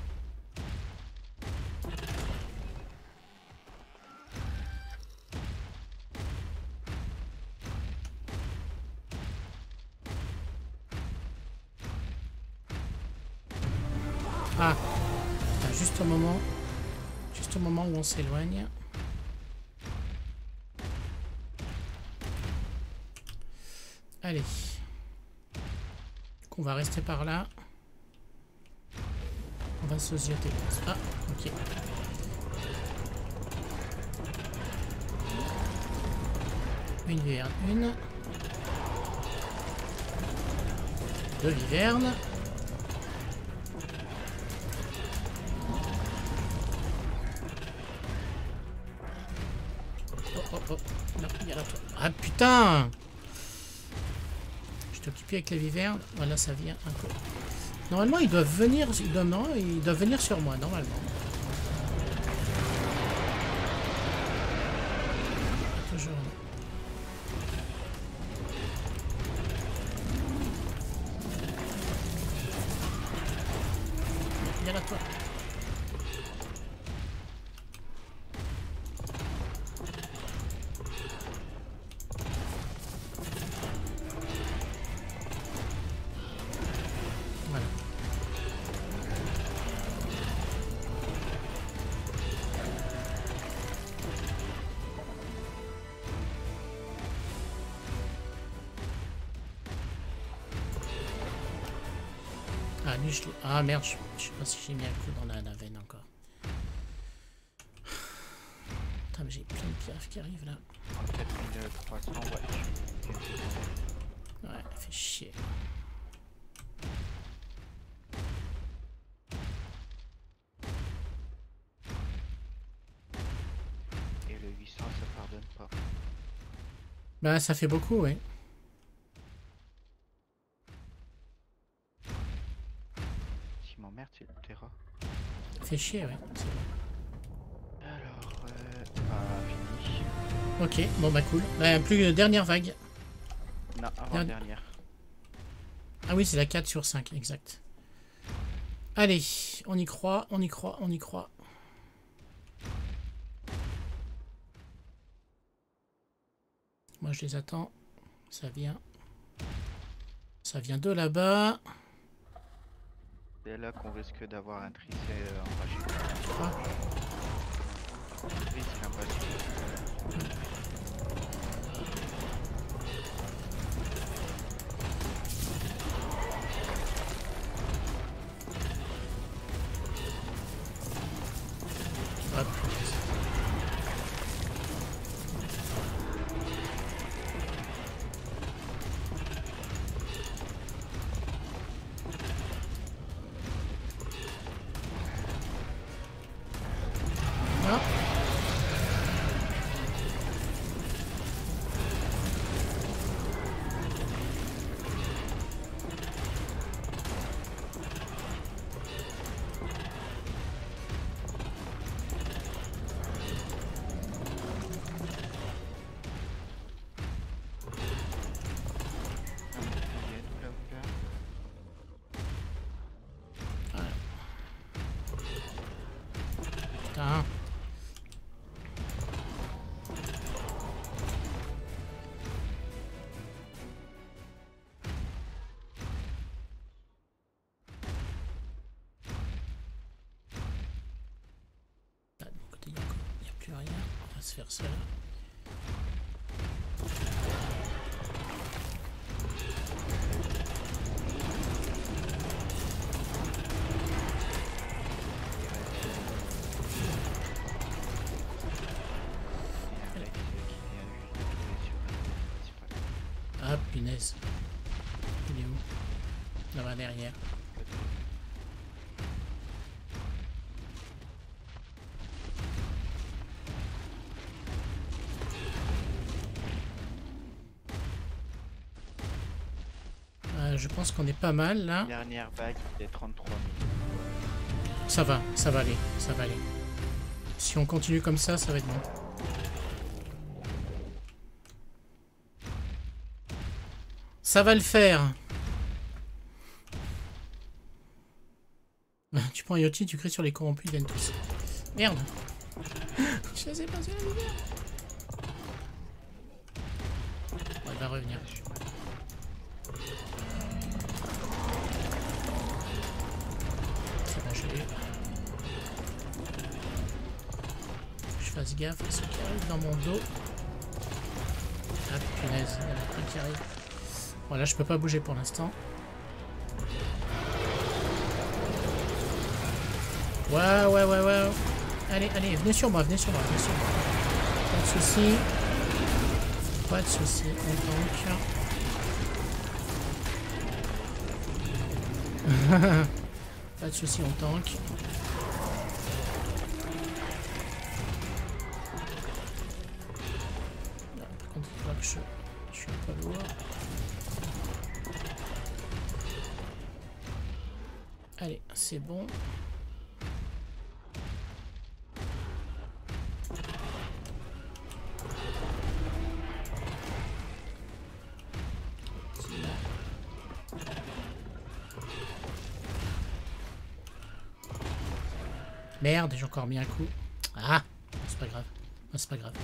Ah, juste au moment où on s'éloigne. Allez. Donc on va rester par là. On va se zioter. Ah, ok. Une viverne, une. Deux vivernes. Oh. Là, il y a la toile. Ah putain! Je t'ai occupé avec la viverne. Voilà, ça vient un peu. Normalement, ils doivent venir. Ils doivent venir sur moi, normalement. Toujours. Il y a la toile. Voilà. Ah, lui, ah merde, je sais pas si j'ai mis un coup dans la veine encore. Putain, mais j'ai plein de pierres qui arrivent là.
4300, ouais.
Ouais, fait chier.
Et le 800, ça pardonne pas.
Bah, ça fait beaucoup, ouais.
Ce qui m'emmerde, c'est le Terra.
Fait chier, ouais. C'est bon.
Alors, fini.
Ok, bon bah cool. Bah, plus dernière vague.
Non, avant-dernière.
Ah oui, c'est la 4 sur 5, exact. Allez, on y croit, on y croit, on y croit. Moi, je les attends. Ça vient. Ça vient de là-bas.
C'est là qu'on risque d'avoir un tricé enragé.
Ah.
Risque enragé.
Hop. Ah. Putain. Là, de mon côté, il n'y a plus rien. On va se faire ça. Ah, punaise. Il est où? Là-bas derrière. Je pense qu'on est pas mal là.
Dernière vague des 33 000.
Ça va aller, ça va aller. Si on continue comme ça va être bon. Ça va le faire. Tu prends Yoti, tu cries sur les corrompus, ils viennent tous. Merde. Je les ai pas sur la lumière. Bon, il va revenir. C'est bon, je l'ai. Faut que je fasse gaffe à ceux qui arrivent dans mon dos. Ah punaise, il y en a plein qui arrivent. Voilà, je peux pas bouger pour l'instant. Ouais. Allez, venez sur moi, venez sur moi. Pas de soucis. Pas de soucis, on tank. Pas de soucis, on tank. Là, par contre, il faudra que je suis pas loin. Allez, c'est bon. Merde, j'ai encore mis un coup. Ah, c'est pas grave. Ah, c'est pas grave.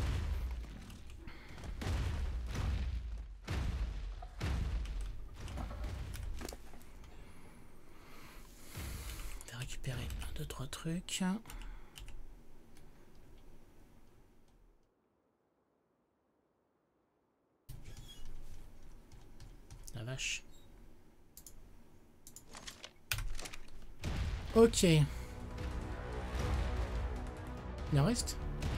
On va récupérer 1, 2, 3 trucs. La vache. Ok. Il en reste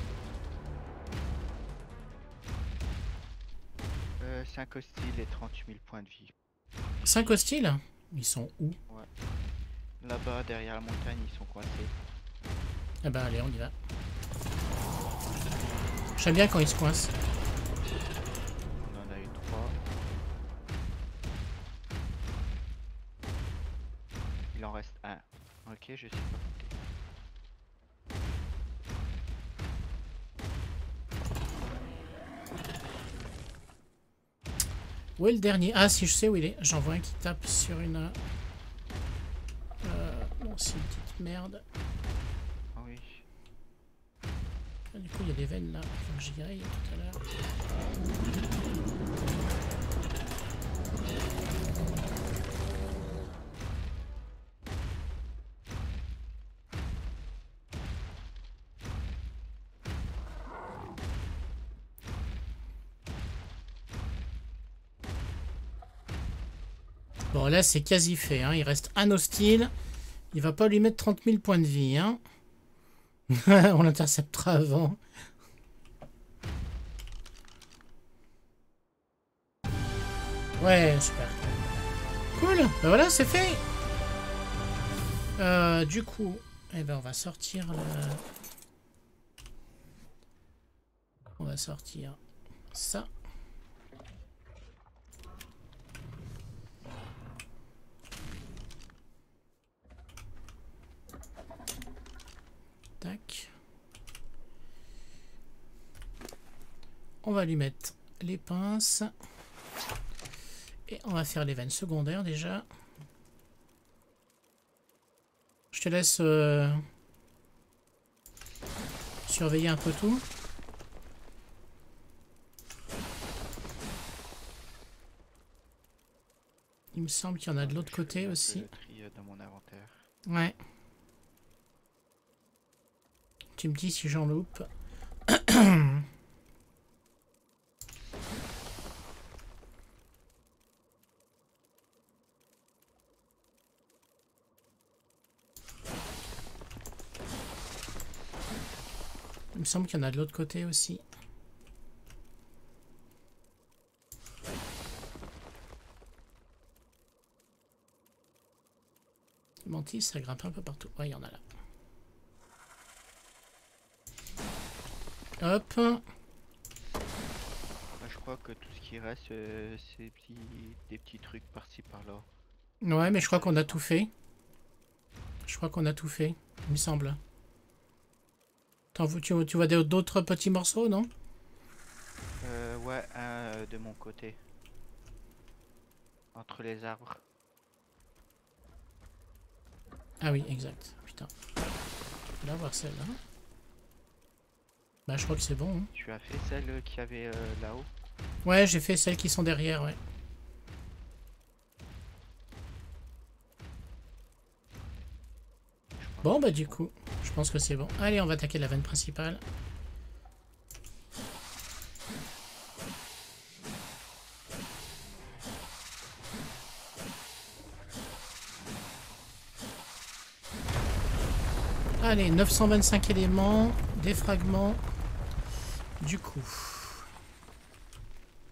5 hostiles et 38 000 points de vie.
5 hostiles? Ils sont où?
Ouais. Là-bas, derrière la montagne, ils sont coincés.
Ah bah allez, on y va. J'aime bien quand ils se coincent.
On en a eu 3. Il en reste 1. Ok, je suis pas compté.
Où est le dernier? Ah si, je sais où il est. J'en vois un qui tape sur une... Bon, c'est une petite merde.
Ah oui.
Ah, du coup, il y a des veines là. Faut que j'y aille tout à l'heure. Bon, là, c'est quasi fait. Hein. Il reste un hostile. Il va pas lui mettre 30 000 points de vie. Hein. On l'interceptera avant. Ouais, super. Cool. Ben voilà, c'est fait. Du coup, eh ben, on va sortir le... On va sortir ça. Tac. On va lui mettre les pinces. Et on va faire les veines secondaires déjà. Je te laisse surveiller un peu tout. Il me semble qu'il y en a de l'autre côté aussi.
Dans mon inventaire.
Ouais. Tu me dis si j'en loupe. Il me semble qu'il y en a de l'autre côté aussi. Mantis, ça grimpe un peu partout. Ouais, il y en a là. Hop.
Je crois que tout ce qui reste, c'est des petits trucs par-ci par-là.
Ouais, mais je crois qu'on a tout fait. Je crois qu'on a tout fait, il me semble. Tu vois d'autres petits morceaux, non?
Ouais, un de mon côté. Entre les arbres.
Ah oui, exact. Putain. On va voir celle-là. Bah, je crois que c'est bon. Hein.
Tu as fait celle qui avait là-haut?
Ouais, j'ai fait celles qui sont derrière, ouais. Bon, bah du coup, je pense que c'est bon. Allez, on va attaquer la veine principale. Allez, 925 éléments, des fragments. Du coup...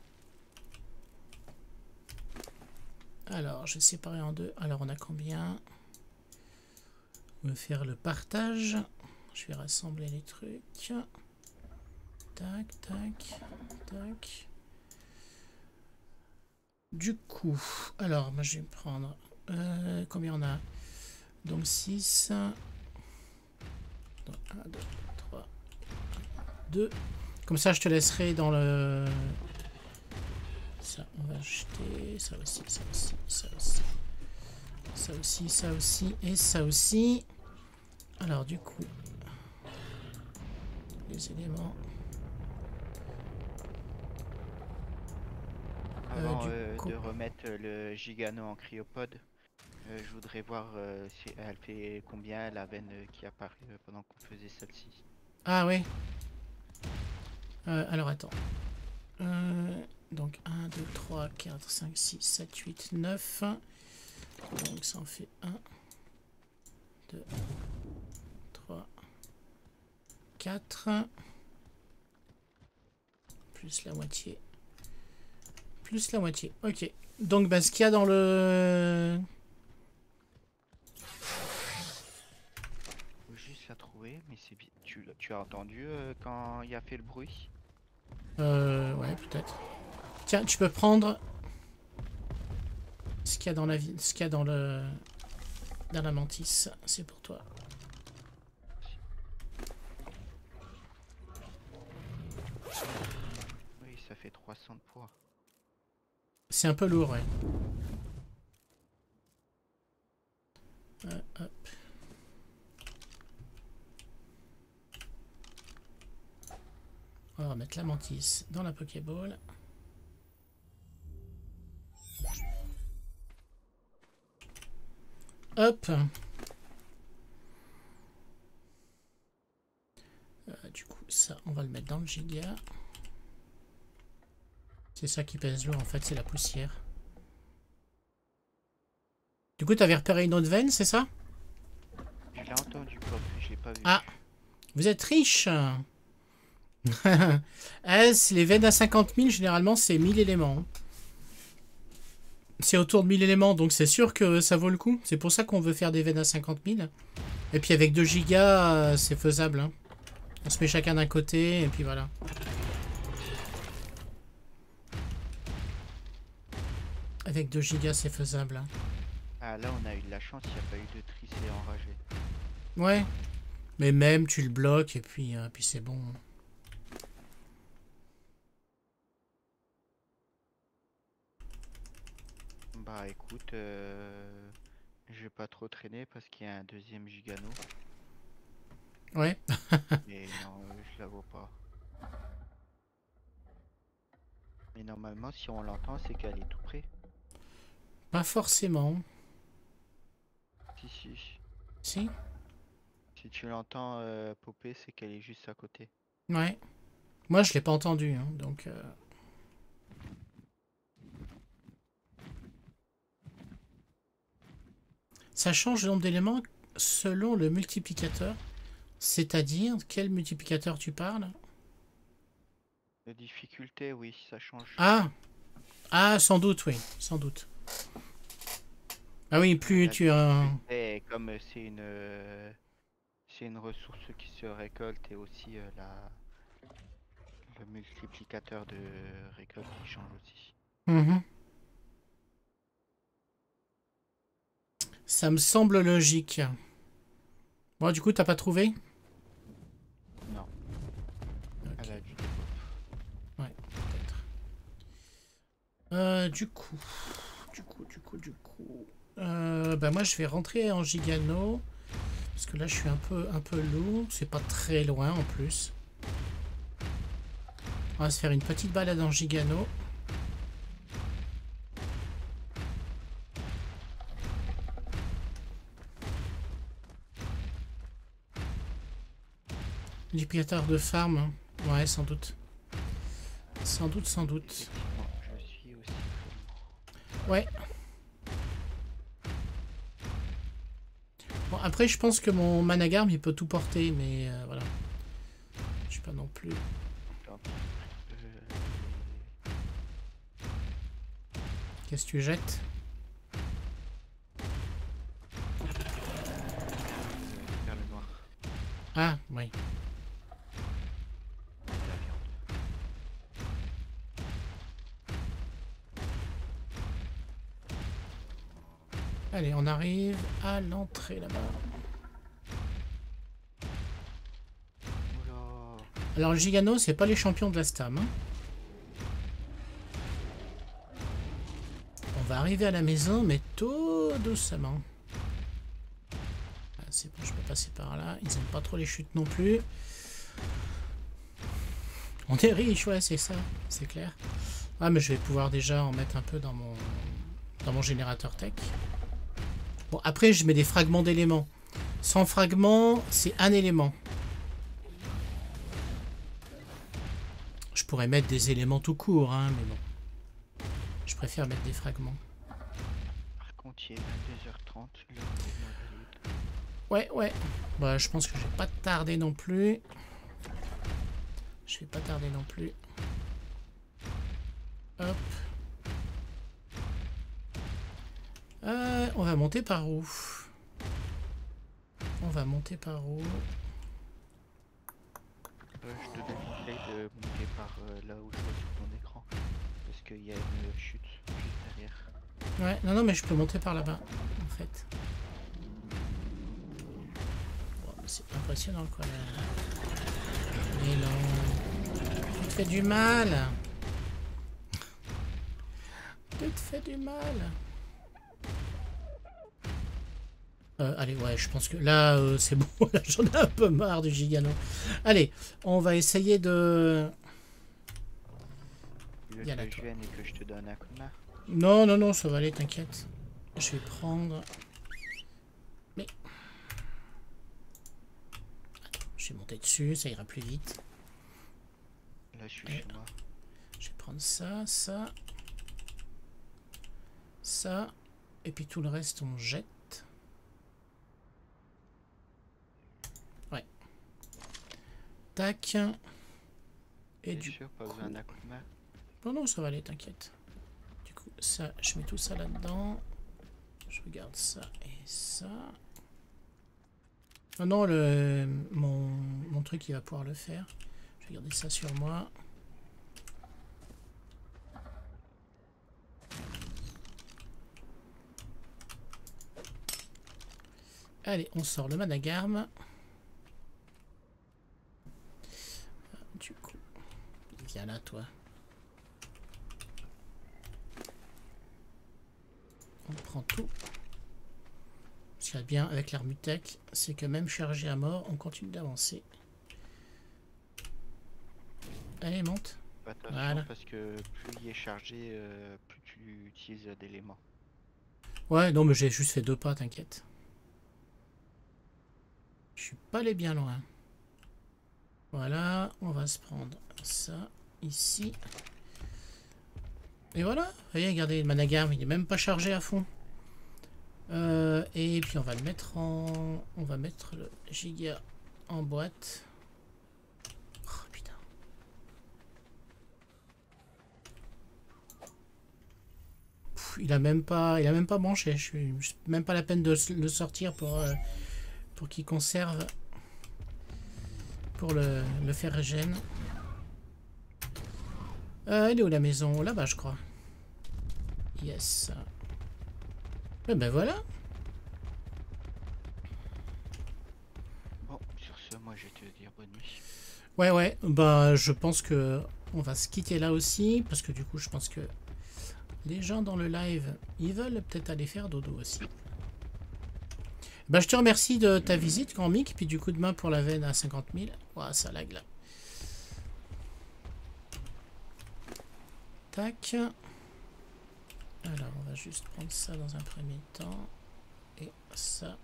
Alors, je vais séparer en deux. Alors, on a combien? On va faire le partage. Je vais rassembler les trucs. Tac, tac, tac. Du coup, alors, moi, je vais me prendre... combien on a? Donc, 6. 1, 2, 3, 2. Comme ça, je te laisserai dans le... Ça, on va acheter ça aussi, ça aussi, ça aussi. Ça aussi, ça aussi et ça aussi. Alors du coup, les éléments.
Avant
Du coup-
de remettre le Gigano en cryopode, je voudrais voir si elle fait combien la veine qui apparaît pendant qu'on faisait celle-ci.
Ah oui. Alors attends. Donc 1, 2, 3, 4, 5, 6, 7, 8, 9. Donc ça en fait 1, 2, 3, 4. Plus la moitié. Plus la moitié. Ok. Donc bah, ce qu'il y a dans le...
Faut juste la trouver, mais c'est bien. Tu as entendu quand il a fait le bruit?
Ouais, peut-être. Tiens, tu peux prendre ce qu'il y a dans la vie, ce qu'il y a dans le dans la mantis, c'est pour toi.
Oui, ça fait 300 de poids.
C'est un peu lourd, ouais. Hop. On va mettre la mantis dans la Pokéball. Hop. Du coup, ça, on va le mettre dans le giga. C'est ça qui pèse lourd, en fait, c'est la poussière. Du coup, t'avais repéré une autre veine, c'est ça?
Je l'ai entendu, Pop, je l'ai pas vu.
Ah, vous êtes riche. Les veines à 50 000, généralement, c'est 1000 éléments. C'est autour de 1000 éléments, donc c'est sûr que ça vaut le coup. C'est pour ça qu'on veut faire des veines à 50 000. Et puis avec 2 gigas, c'est faisable. Hein. On se met chacun d'un côté, et puis voilà. Avec 2 gigas, c'est faisable. Hein.
Ah, là, on a eu de la chance, il n'y a pas eu de tricé enragé.
Ouais. Mais même, tu le bloques, et puis c'est bon.
Bah écoute, je vais pas trop traîner parce qu'il y a un deuxième Gigano.
Ouais.
Mais non, je la vois pas. Mais normalement, si on l'entend, c'est qu'elle est tout près.
Pas forcément.
Si, si.
Si?
Si tu l'entends popper, c'est qu'elle est juste à côté.
Ouais. Moi, je l'ai pas entendu, hein, donc... Ça change le nombre d'éléments selon le multiplicateur. C'est-à-dire, quel multiplicateur tu parles?
La difficulté, oui, ça change.
Ah! Ah, sans doute, oui. Sans doute. Ah oui, plus tu as...
Et comme c'est une ressource qui se récolte et aussi le multiplicateur de récolte qui change aussi.
Mhm. Ça me semble logique. Bon, du coup, t'as pas trouvé?
Non.
Ok.
Elle a du dépôt.
Ouais, peut-être. Du coup, bah moi je vais rentrer en Gigano parce que là je suis un peu lourd. C'est pas très loin en plus. On va se faire une petite balade en Gigano. Multiplicateur de farm, hein. Ouais, sans doute. Sans doute, sans doute.
Effectivement, je suis aussi très lourd.
Ouais. Bon, après, je pense que mon Managarm, il peut tout porter, mais voilà. Je suis pas non plus...
Attends,
Qu'est-ce que tu jettes? Ah, oui.
de la viande.
Allez, on arrive à l'entrée là-bas.
Oula.
Alors, le Gigano, c'est pas les champions de la Stam. Hein. On va arriver à la maison, mais tout doucement. Ah, c'est bon, je peux passer par là. Ils aiment pas trop les chutes non plus. On est riche, ouais, c'est ça, c'est clair. Ah, mais je vais pouvoir déjà en mettre un peu dans mon générateur tech. Bon, après, je mets des fragments d'éléments. Sans fragments, c'est un élément. Je pourrais mettre des éléments tout court, hein, mais bon. Je préfère mettre des fragments.
Par contre, il est 22h30. L'heure pour Marguerite.
Ouais, ouais. Bah, je pense que je vais pas tarder non plus. Je vais pas tarder non plus. Hop. On va monter par où? On va monter par où?
Je te donne conseil de monter par là où je vois sur ton écran. Parce qu'il y a une chute juste derrière.
Ouais, non, non, mais je peux monter par là-bas, en fait. Bon, c'est impressionnant, quoi. L'élan. Tu te fais du mal. Tu te fais du mal. Allez, ouais, je pense que là, c'est bon. Là, j'en ai un peu marre du Gigano. Allez, on va essayer de...
Tu veux
Y a la
que je
toi.
vienne et que je te donne un coup de main?
Non, non, non, ça va aller, t'inquiète. Je vais prendre... Mais... Attends, je vais monter dessus, ça ira plus vite.
Là, je suis
Et-
chez moi.
Je vais prendre ça, ça... Ça... Et puis tout le reste, on jette. Ouais. Tac. Et
T'es
du
sûr, pas besoin d'un coup de main?
Non, non, ça va aller, t'inquiète. Du coup, ça, je mets tout ça là-dedans. Je regarde ça et ça. Ah non, mon truc, il va pouvoir le faire. Je vais garder ça sur moi. Allez, on sort le managarme. Du coup, viens là, toi. On prend tout. Ce qu'il y a bien avec l'Armutech, c'est que même chargé à mort, on continue d'avancer. Allez, monte.
Attention,
Voilà.
parce que plus il est chargé, plus tu utilises d'éléments.
Ouais, non, mais j'ai juste fait 2 pas, t'inquiète. Je suis pas allé bien loin. Voilà, on va se prendre ça ici. Et voilà, vous voyez, regardez, le managarme, il est même pas chargé à fond. Et puis on va le mettre en... On va mettre le giga en boîte. Oh putain. Pff, il a même pas branché. Je suis même pas la peine de le sortir pour qu'il conserve. Pour le faire régène. Elle est où la maison? Là-bas, je crois. Yes. Et ben voilà.
Bon, sur ce, moi je vais te dire bonne nuit.
Ouais, ouais. Bah, je pense que on va se quitter là aussi. Parce que du coup, je pense que les gens dans le live, ils veulent peut-être aller faire dodo aussi. Bah, je te remercie de ta visite, Grand Mick. Puis du coup, demain pour la veine à 50 000. Ouah, ça lag là. Tac. Alors, on va juste prendre ça dans un premier temps. Et ça.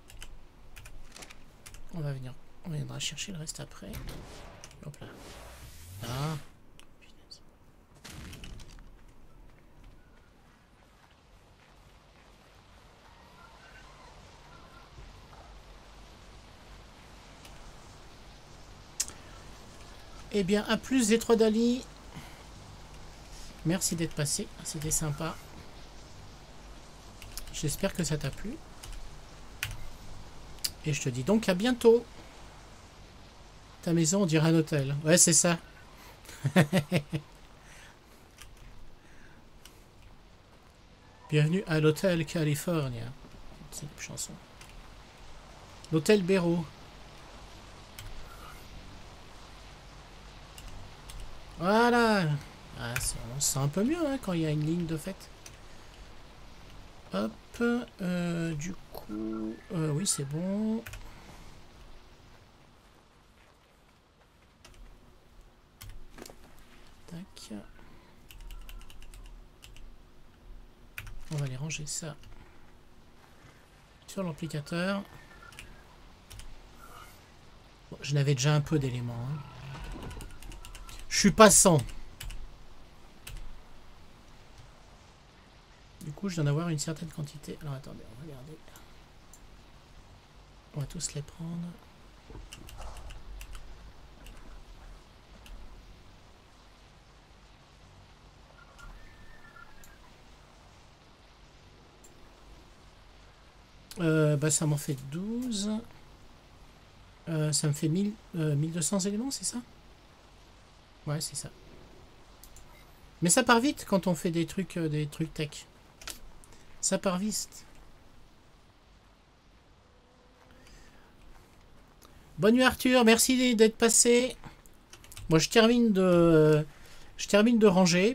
On viendra chercher le reste après. Hop là. Ah. Punaise. Eh bien, à plus, Détroit d'Ali. Merci d'être passé, c'était sympa. J'espère que ça t'a plu. Et je te dis donc à bientôt. Ta maison, on dirait un hôtel. Ouais, c'est ça. Bienvenue à l'hôtel California. C'est une chanson. L'hôtel Béraud. Voilà. Ah, on se sent un peu mieux hein, quand il y a une ligne de fait. Hop. Du coup... oui, c'est bon. Tac. On va aller ranger ça sur l'applicateur. Bon, je n'avais déjà un peu d'éléments. Hein. Je suis passant. Du coup, je dois en avoir une certaine quantité. Alors attendez, on va regarder. On va tous les prendre. Bah ça m'en fait 12. Ça me fait 1200 éléments, c'est ça? Ouais, c'est ça. Mais ça part vite quand on fait des trucs tech. Ça part vite. Bonne nuit Arthur, merci d'être passé. Moi je termine de ranger.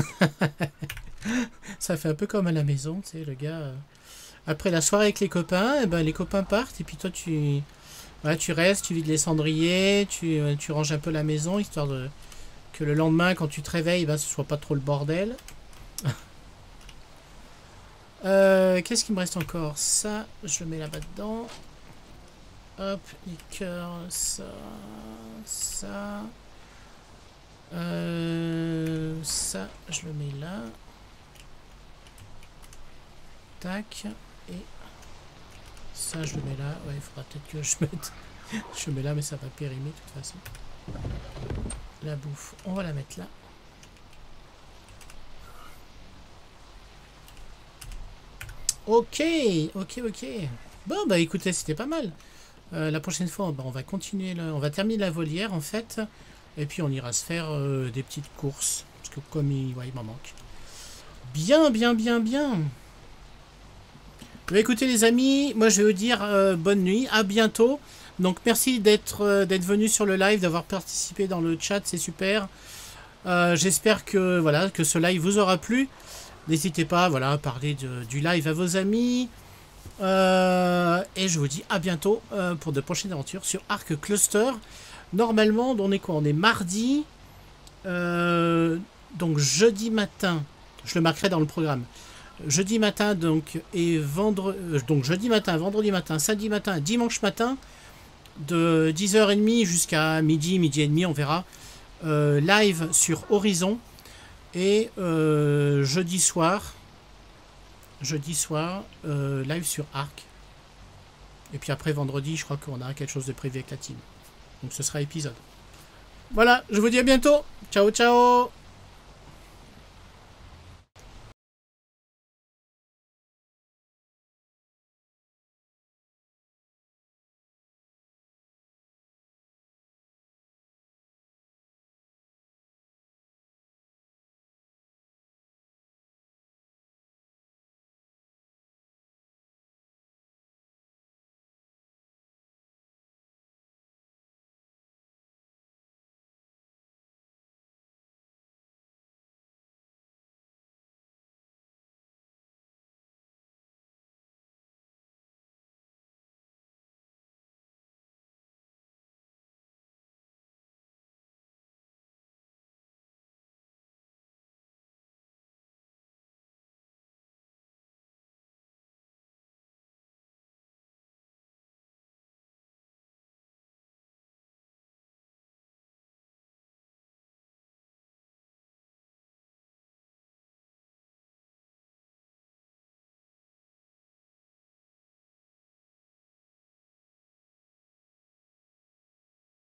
Ça fait un peu comme à la maison, tu sais, le gars. Après la soirée avec les copains, eh ben, les copains partent et puis toi tu restes, tu vides les cendriers, tu ranges un peu la maison histoire de que le lendemain quand tu te réveilles, ben, ce soit pas trop le bordel. Qu'est-ce qu'il me reste encore? Ça, je le mets là-bas dedans. Hop, liqueur, ça, ça. Ça, je le mets là. Tac. Et ça, je le mets là. Ouais, il faudra peut-être que je mette... je le mets là, mais ça va périmer de toute façon. La bouffe, on va la mettre là. Ok, ok, ok. Bon, bah écoutez, c'était pas mal. La prochaine fois, bah, on va continuer, on va terminer la volière en fait. Et puis on ira se faire des petites courses. Parce que comme il m'en manque. Bien, bien, bien, bien. Bah, écoutez les amis, moi je vais vous dire bonne nuit, à bientôt. Donc merci d'être venu sur le live, d'avoir participé dans le chat, c'est super. J'espère que voilà que ce live vous aura plu. N'hésitez pas voilà, à parler du live à vos amis. Et je vous dis à bientôt pour de prochaines aventures sur Ark Cluster. Normalement, on est quoi? On est mardi. Donc jeudi matin, je le marquerai dans le programme. Jeudi matin donc et vendredi, donc jeudi matin, vendredi matin, samedi matin, dimanche matin, de 10h30 jusqu'à midi et demi, on verra. Live sur Horizon et jeudi soir, live sur Ark. Et puis après vendredi, je crois qu'on a quelque chose de prévu avec la team. Donc ce sera épisode. Voilà, je vous dis à bientôt. Ciao, ciao.